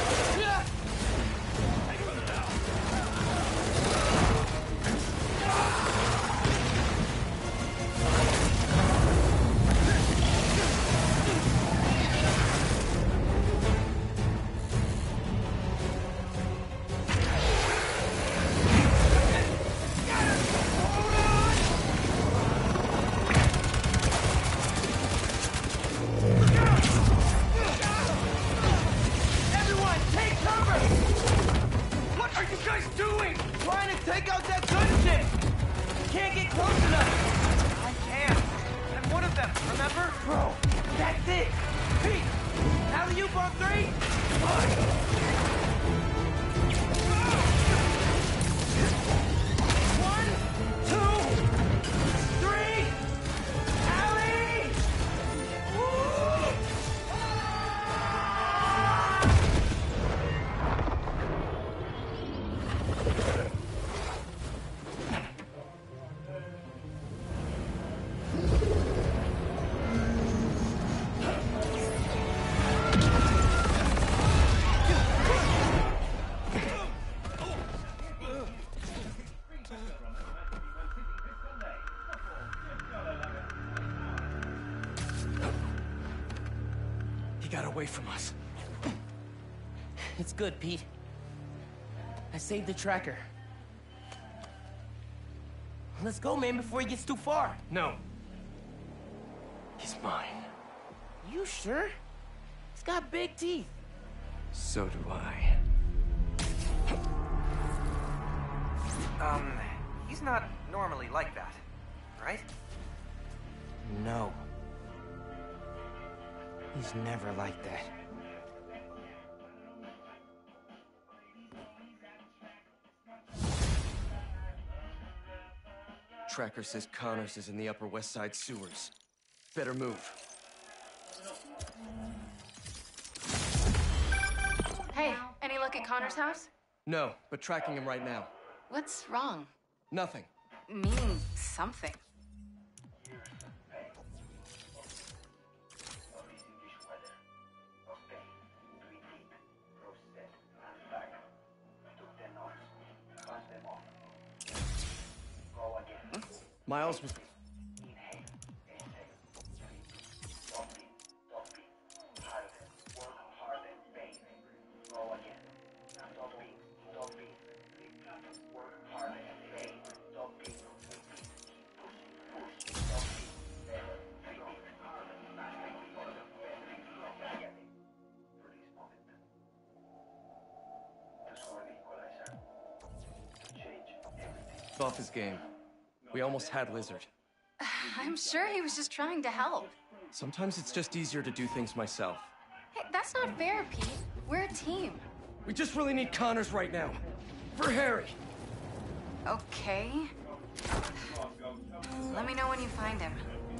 Everyone, take cover! What are you guys doing? Trying to take out that gunship! Can't get close enough! I can. I'm one of them, remember? Bro, that's it! Pete! Alley-oop on 3? One, two, three! Alley! He got away from us. It's good, Pete. I saved the tracker. Let's go, man, before he gets too far. No. He's mine. You sure? He's got big teeth. So do I. He's not normally like that, right? No. He's never like that. Tracker says Connors is in the Upper West Side sewers. Better move. Hey, any luck at Connor's house? No, but tracking him right now. What's wrong? Nothing. Mean something. Miles was... off his game. We almost had Lizard. I'm sure he was just trying to help. Sometimes it's just easier to do things myself. Hey, that's not fair, Pete. We're a team. We just really need Connors right now. For Harry. Okay. Let me know when you find him.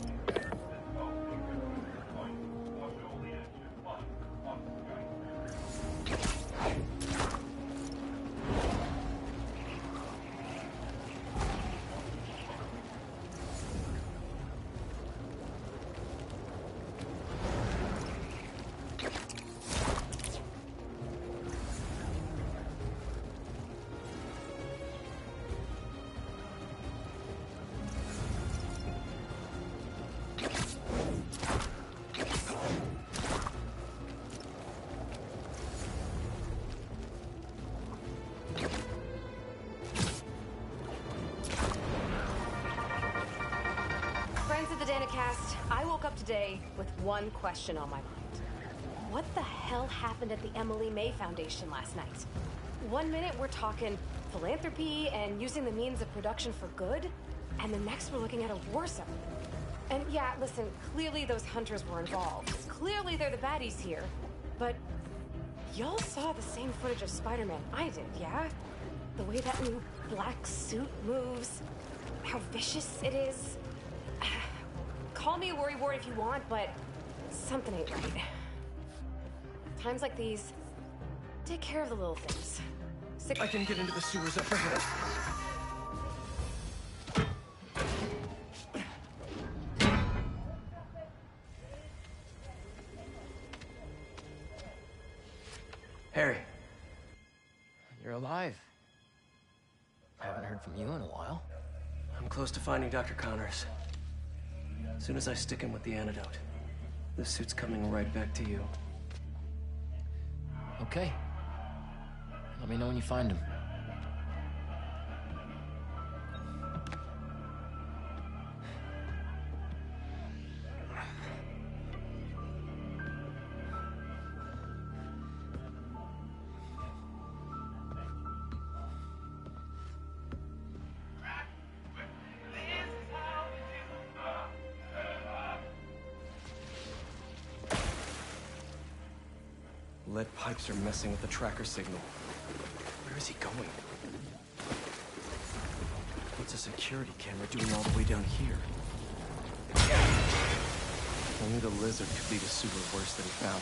Danicast, I woke up today with one question on my mind. What the hell happened at the Emily May Foundation last night? One minute we're talking philanthropy and using the means of production for good, and the next we're looking at a war zone. And yeah, listen, clearly those hunters were involved. Clearly they're the baddies here. But y'all saw the same footage of Spider-Man I did, yeah? The way that new black suit moves, how vicious it is. Call me a worrywart if you want, but something ain't right. Times like these, take care of the little things. I can get into the sewers up ahead. Harry. You're alive. Haven't heard from you in a while. I'm close to finding Dr. Connors. As soon as I stick him with the antidote, the suit's coming right back to you. Okay. Let me know when you find him. Lead pipes are messing with the tracker signal. Where is he going? What's a security camera doing all the way down here? Only the lizard could leave a sewer worse than he found.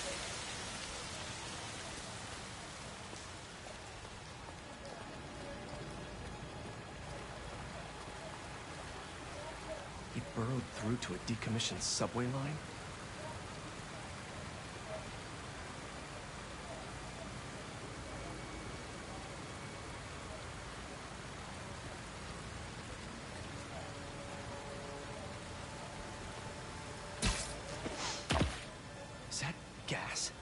He burrowed through to a decommissioned subway line? Gas.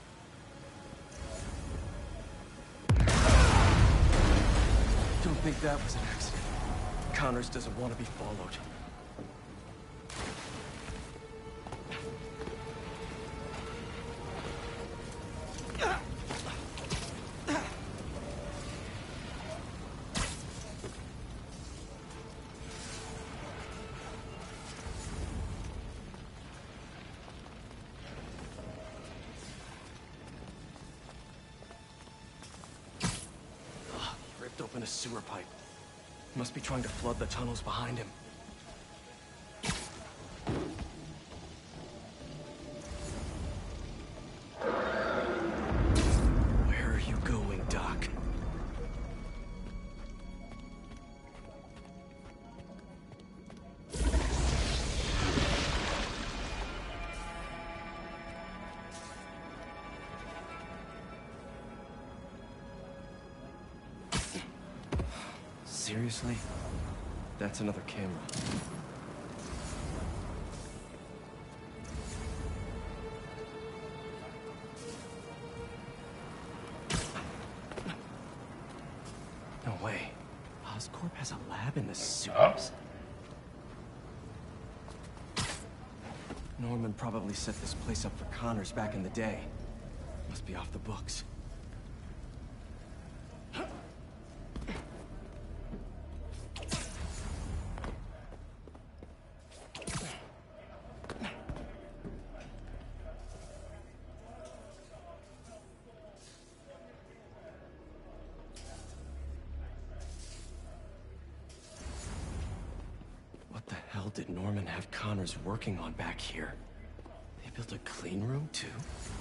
Don't think that was an accident. Connors doesn't want to be followed. Open a sewer pipe. Must be trying to flood the tunnels behind him. Where are you going, Doc? Seriously? That's another camera. No way. Oscorp has a lab in the sewers? Norman probably set this place up for Connors back in the day. Must be off the books. What did Norman have Connors working on back here? They built a clean room, too?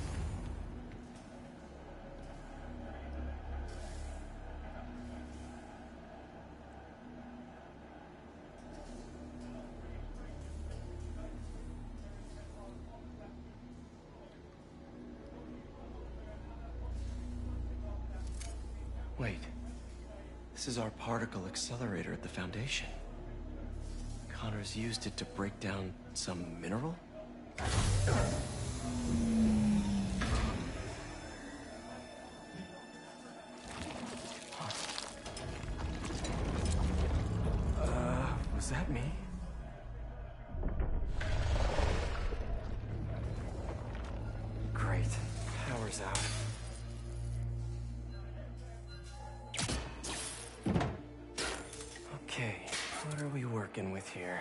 Wait. This is our particle accelerator at the Foundation. Connors used it to break down some mineral? Was that me? Great. Power's out. Okay, what are we working with here?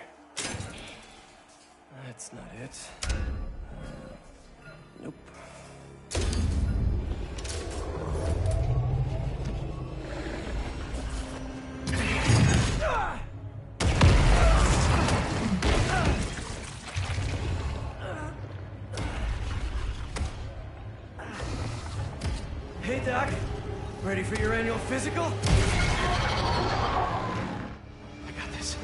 That's not it. Nope. Hey, Doc. Ready for your annual physical? I got this.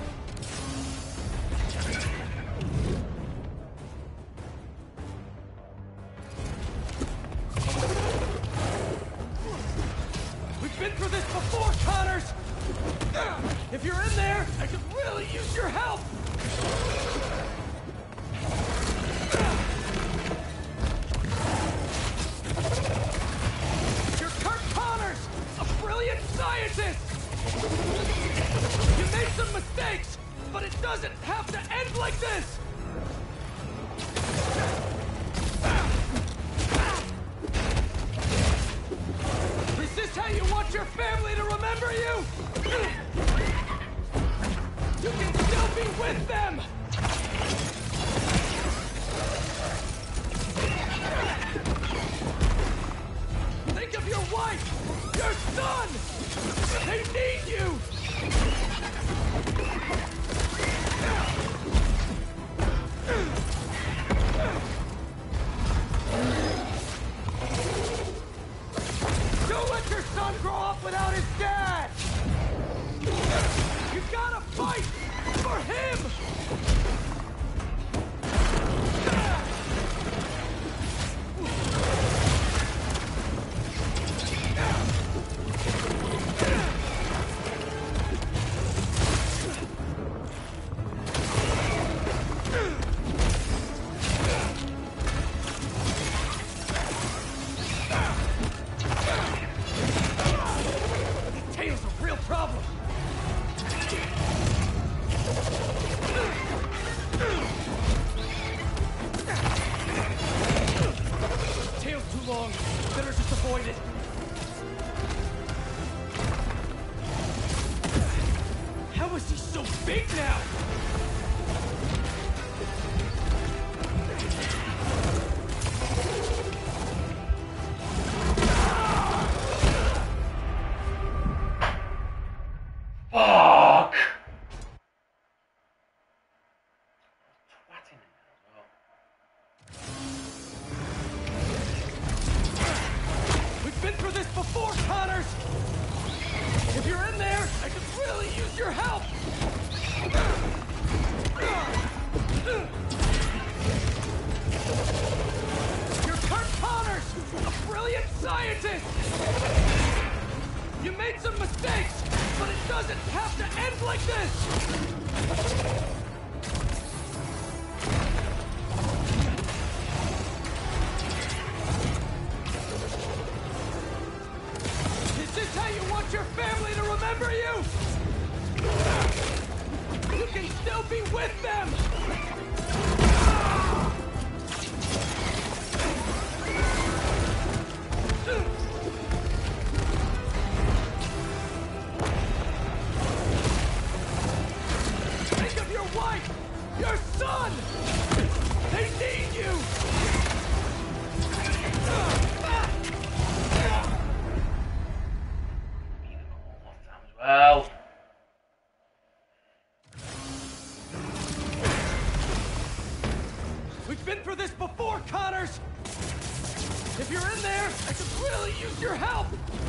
been through this before, Connors! If you're in there, I could really use your help! You're Kurt Connors, a brilliant scientist! You made some mistakes, but it doesn't have to end like this! Is this how you want your family to remember you? You can still be with them! Think of your wife! Your son! They need you! Don't let your son grow up without his dad! You gotta fight for him! Tails a real problem! Tail's too long. Better just avoid it. How is he so big now? Fuck! We've been through this before, Connors! If you're in there, I could really use your help! You're Kurt Connors, a brilliant scientist! You made some mistakes, but it doesn't have to end like this! Is this how you want your family to remember you? You can still be with them! Think of your wife! Your son! They need you! Well. We've been through this before, Connors! If you're in there, I could really use your help!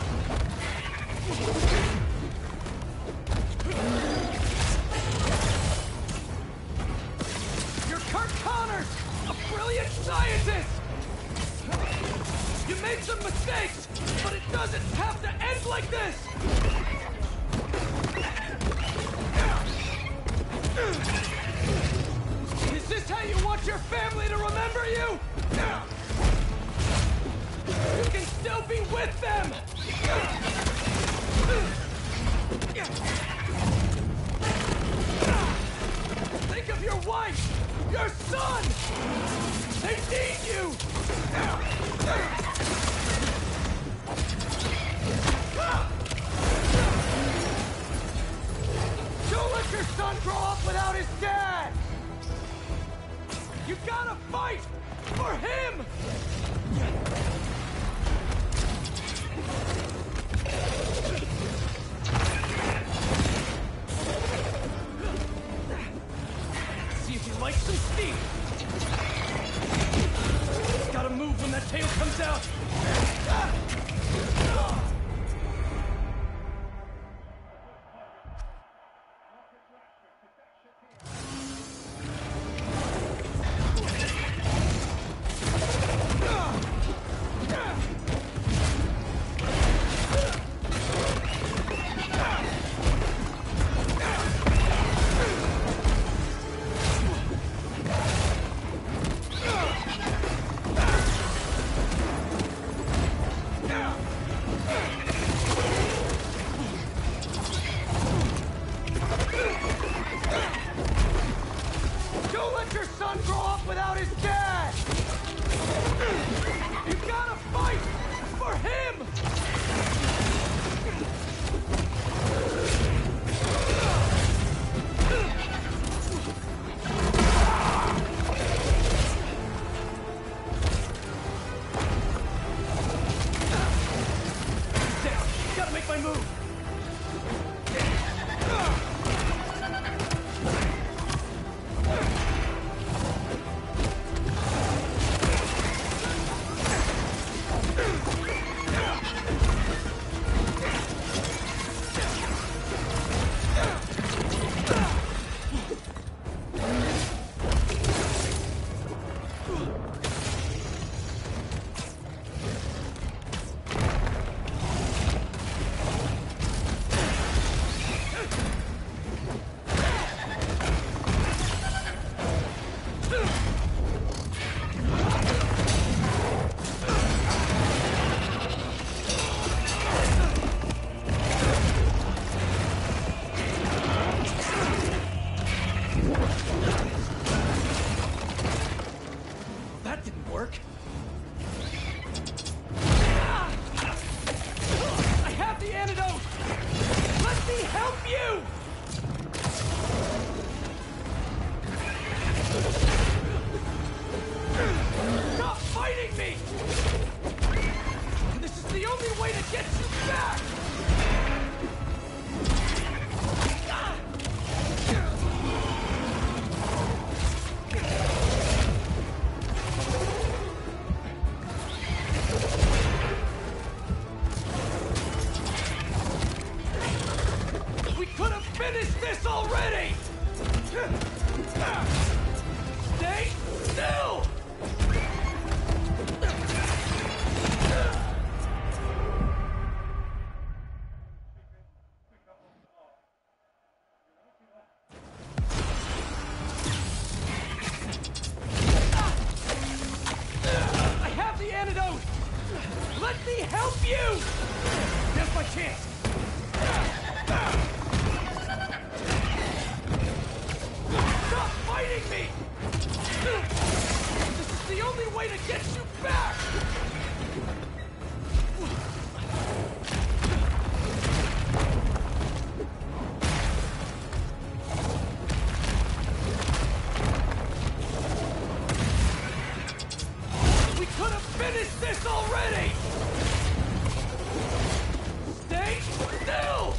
You're Kurt Connors, a brilliant scientist! You made some mistakes, but it doesn't have to end like this! Is this how you want your family to remember you? You can still be with them! Think of your wife! Your son! They need you! Don't let your son grow up without his dad! You gotta fight for him! See if you like some steam. Gotta move when that tail comes out. This is the only way to get you back! We could have finished this already! Stay still! I have the antidote! Let me help you! Here's my chance! Stop fighting me! This is the only way to get you back! We could have finished this already! Stay still!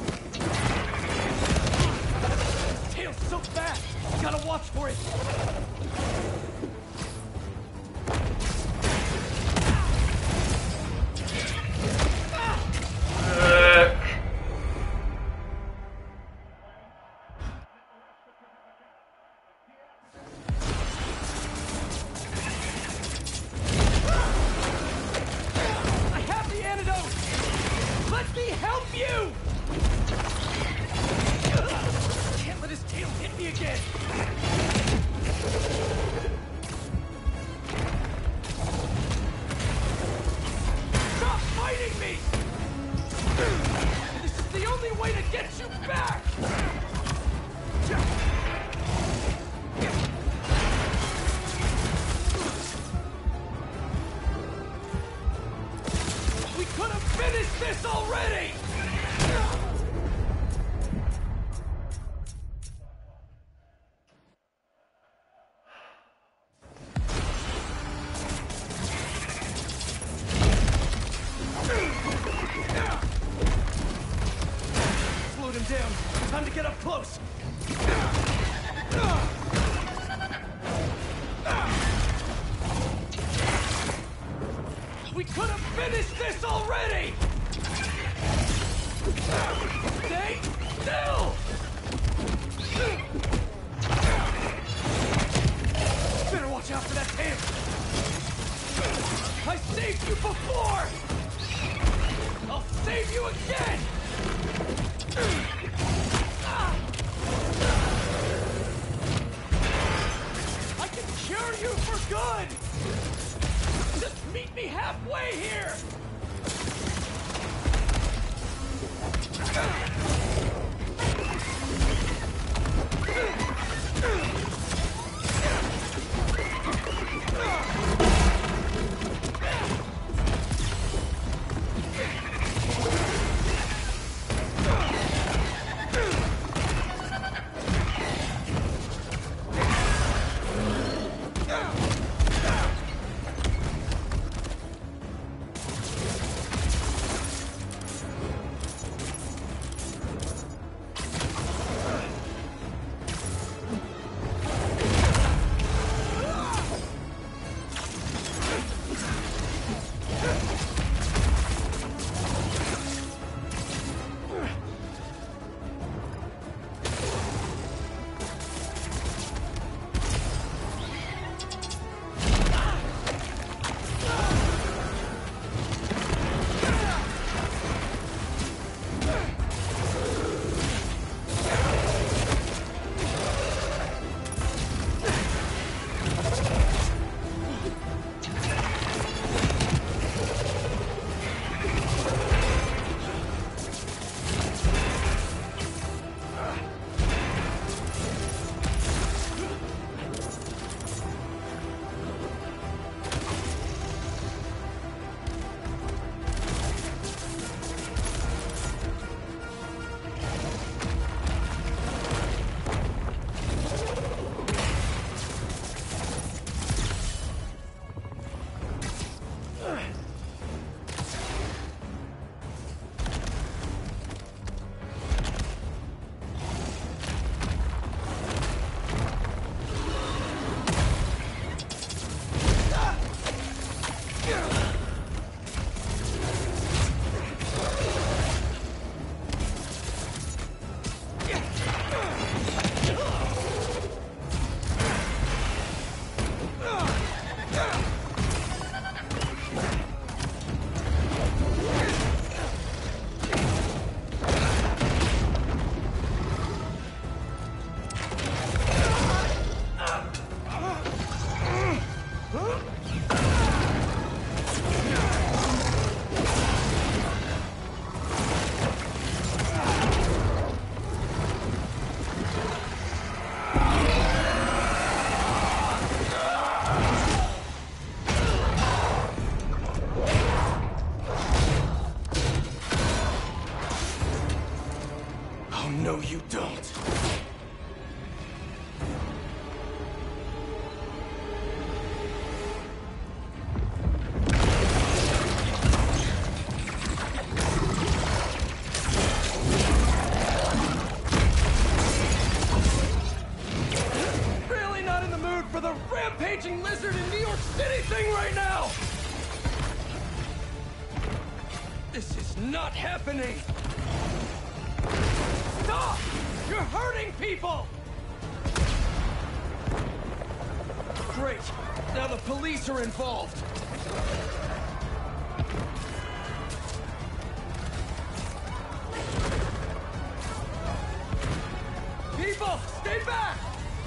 This tail's so fast! Gotta watch for it! I have the antidote! Let me help you! Can't let his tail hit me again! Stop fighting me! This is the only way to get you back! We could have finished this already! Slowed him down. Time to get up close. We could have finished this already! Stay still! Better watch out for that tail! I saved you before! I'll save you again! I can cure you for good! Just meet me halfway here! This is not happening! Stop! You're hurting people! Great! Now the police are involved! People, stay back!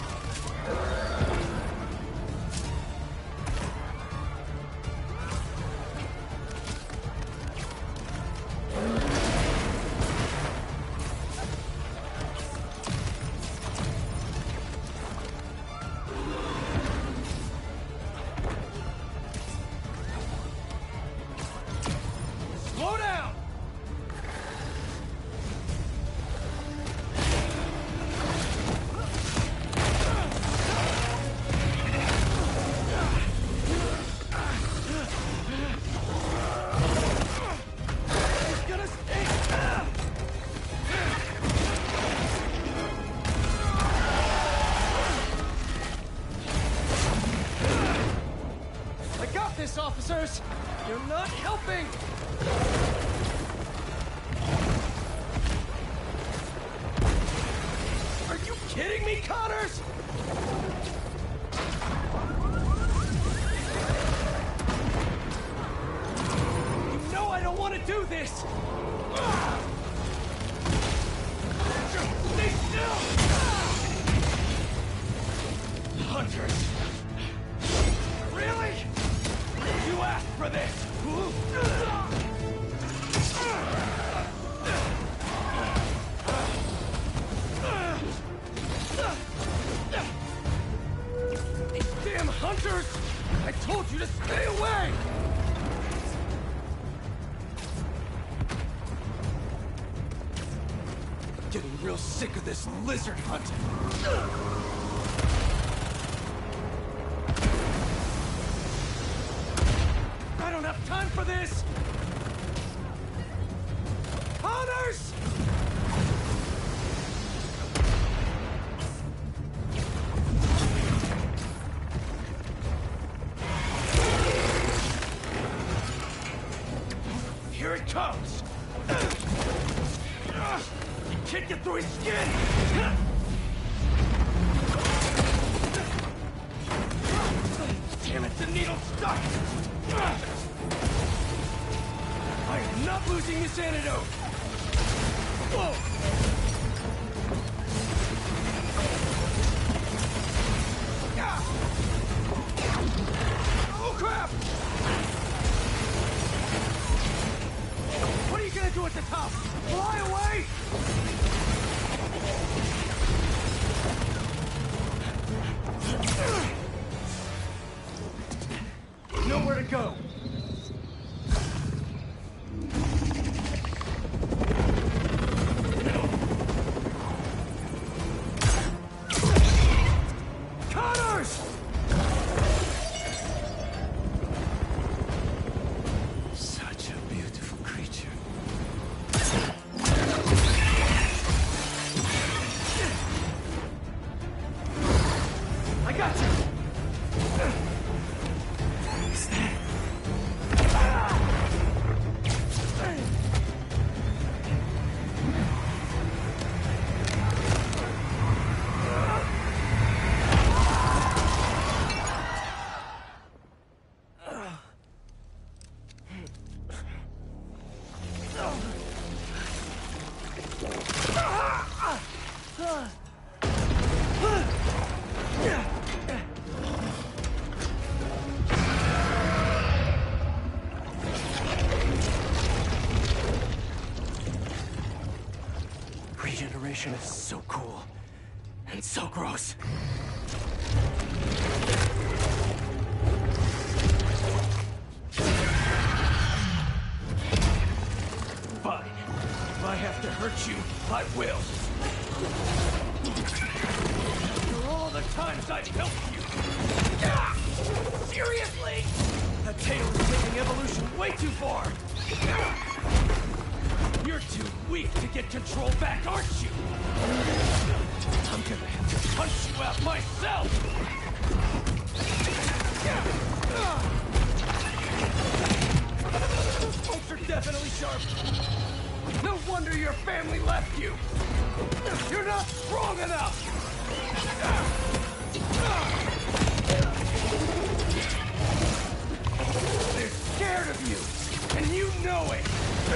Slow down! He's gonna stay. I got this, officers! You're not helping! Are you kidding me, Connors? You know I don't want to do this! Stay still! Hunters! Really? You asked for this! These damn hunters! I told you to stay away! Getting real sick of this lizard hunting. I don't have time for this! Connors! Here it comes! You can't get through his skin! Damn it, the needle's stuck! I am not losing this antidote! Whoa! Oh, crap! What are you gonna do at the top? Fly away? Nowhere to go. Connors! Such a beautiful creature. I got you! Is that... Regeneration is so cool and so gross. Fine. If I have to hurt you, I will. After all the times I've helped you. Ah! Seriously? That tail is taking evolution way too far. You're too weak to get control back, aren't you? I'm gonna have to punch you out myself! Those folks are dead. definitely sharp. No wonder your family left you. You're not strong enough. They're scared of you, and you know it.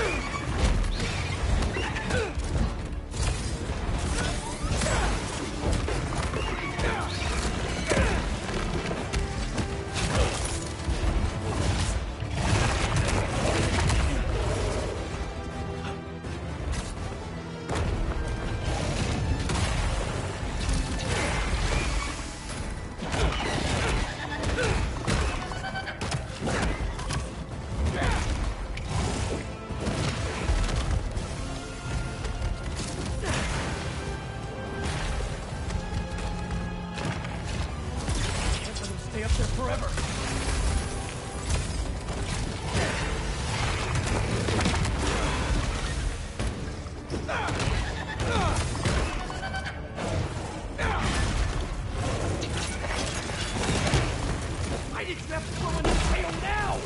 Stay up there forever. I didn't have to throw in the tail now.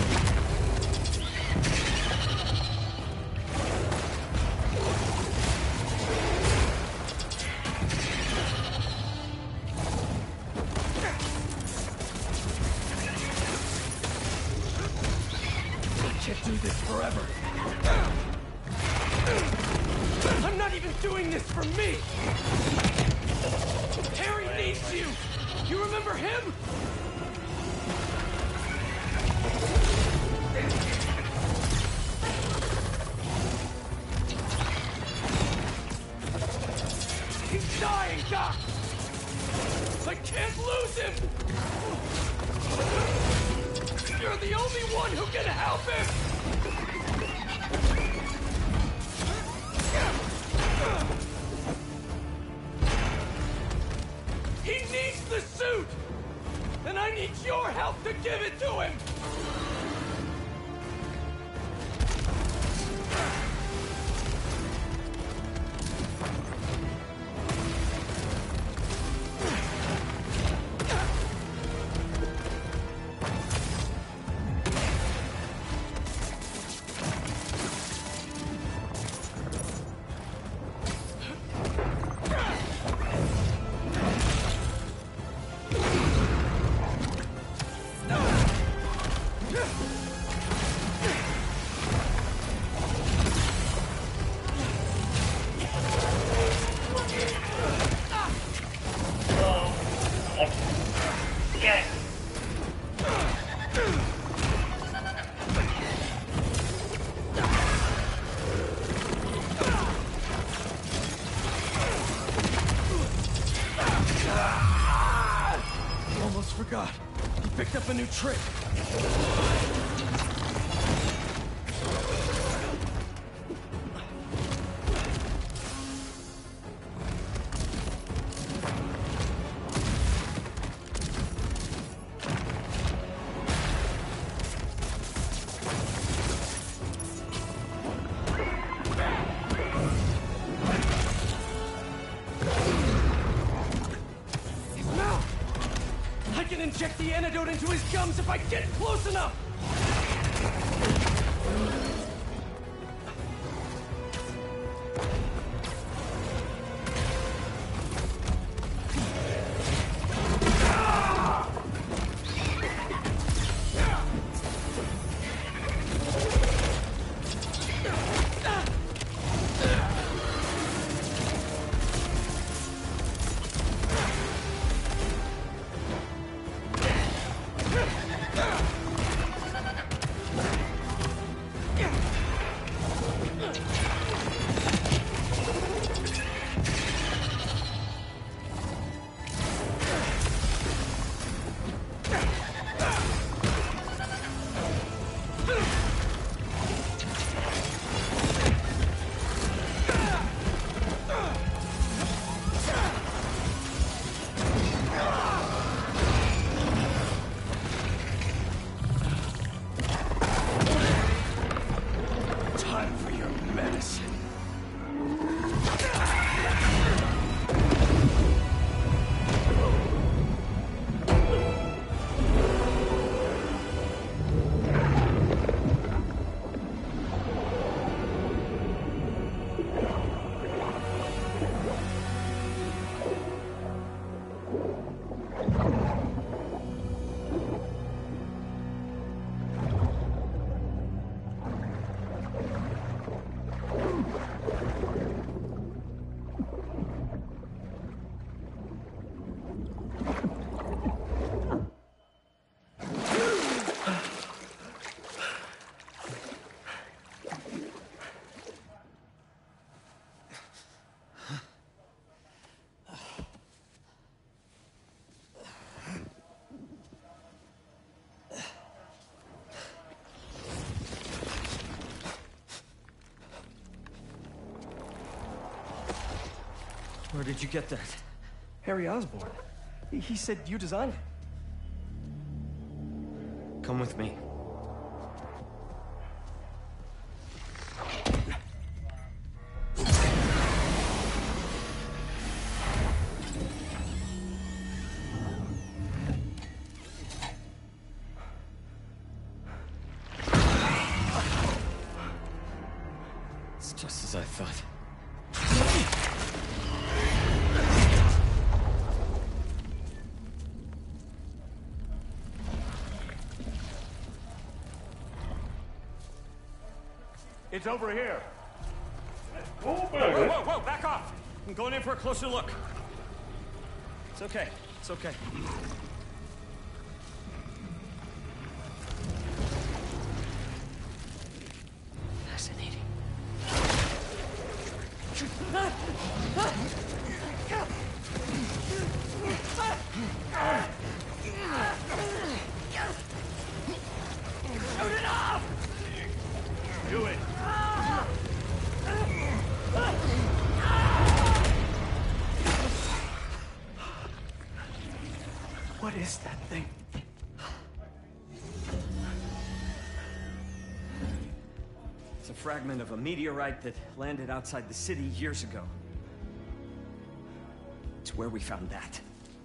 Can't do this forever. I'm not even doing this for me. Harry needs you. You remember him? He's dying, Doc. I can't lose him. You're the only one who can help him! He needs the suit! And I need your help to give it to him! Almost forgot. He picked up a new trick. I can inject the antidote into his gums if I get close enough! Where did you get that? Harry Osborn. He said you designed it. Come with me. It's just as I thought. It's over here. Whoa, whoa, whoa, back off! I'm going in for a closer look. It's okay, it's okay. Fascinating. Shoot it off! Do it. What is that thing? It's a fragment of a meteorite that landed outside the city years ago. It's where we found that.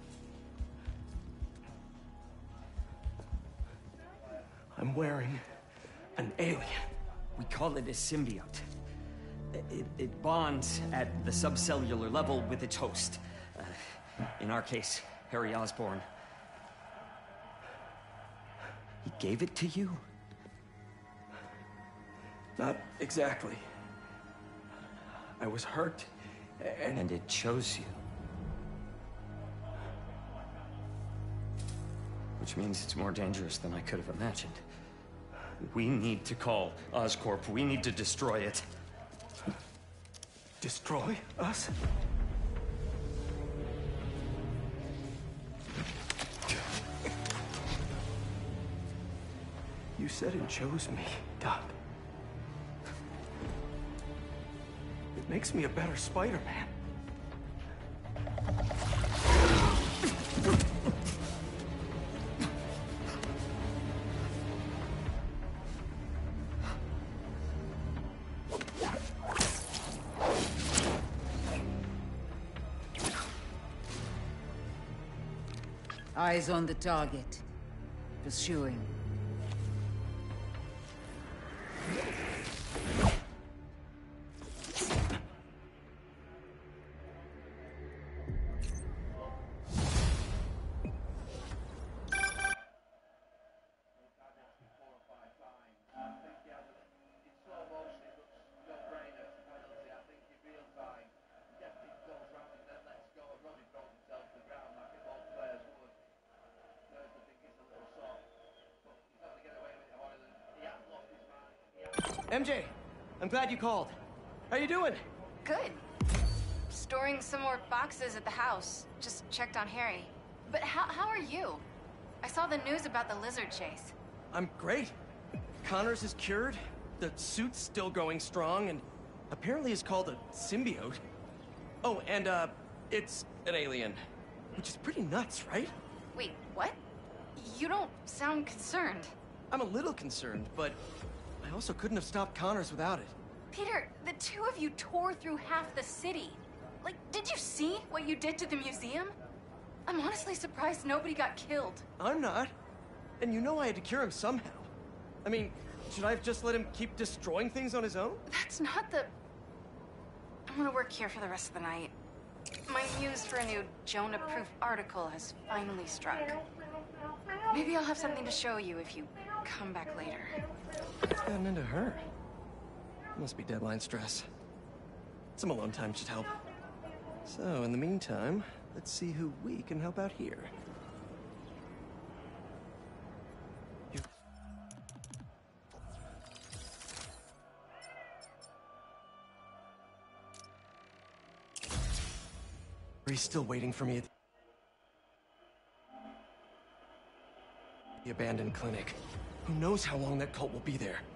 I'm wearing an alien. We call it a symbiote. It bonds at the subcellular level with its host. In our case, Harry Osborn. He gave it to you? Not exactly. I was hurt, and it chose you. Which means it's more dangerous than I could have imagined. We need to call Oscorp. We need to destroy it. Destroy us? You said it chose me, Doc. It makes me a better Spider-Man. Eyes on the target. Pursuing. MJ, I'm glad you called. How you doing? Good. Storing some more boxes at the house. Just checked on Harry. But how are you? I saw the news about the lizard chase. I'm great. Connors is cured, the suit's still going strong, and apparently is called a symbiote. Oh, and it's an alien. Which is pretty nuts, right? Wait, what? You don't sound concerned. I'm a little concerned, but I also couldn't have stopped Connors without it. Peter, the two of you tore through half the city. Like, did you see what you did to the museum? I'm honestly surprised nobody got killed. I'm not. And you know I had to cure him somehow. I mean, should I have just let him keep destroying things on his own? That's not the... I'm gonna work here for the rest of the night. My muse for a new Jonah-proof article has finally struck. Maybe I'll have something to show you if you come back later. What's gotten into her? Must be deadline stress. Some alone time should help. So, in the meantime, let's see who we can help out here. He's still waiting for me at the abandoned clinic. Who knows how long that cult will be there?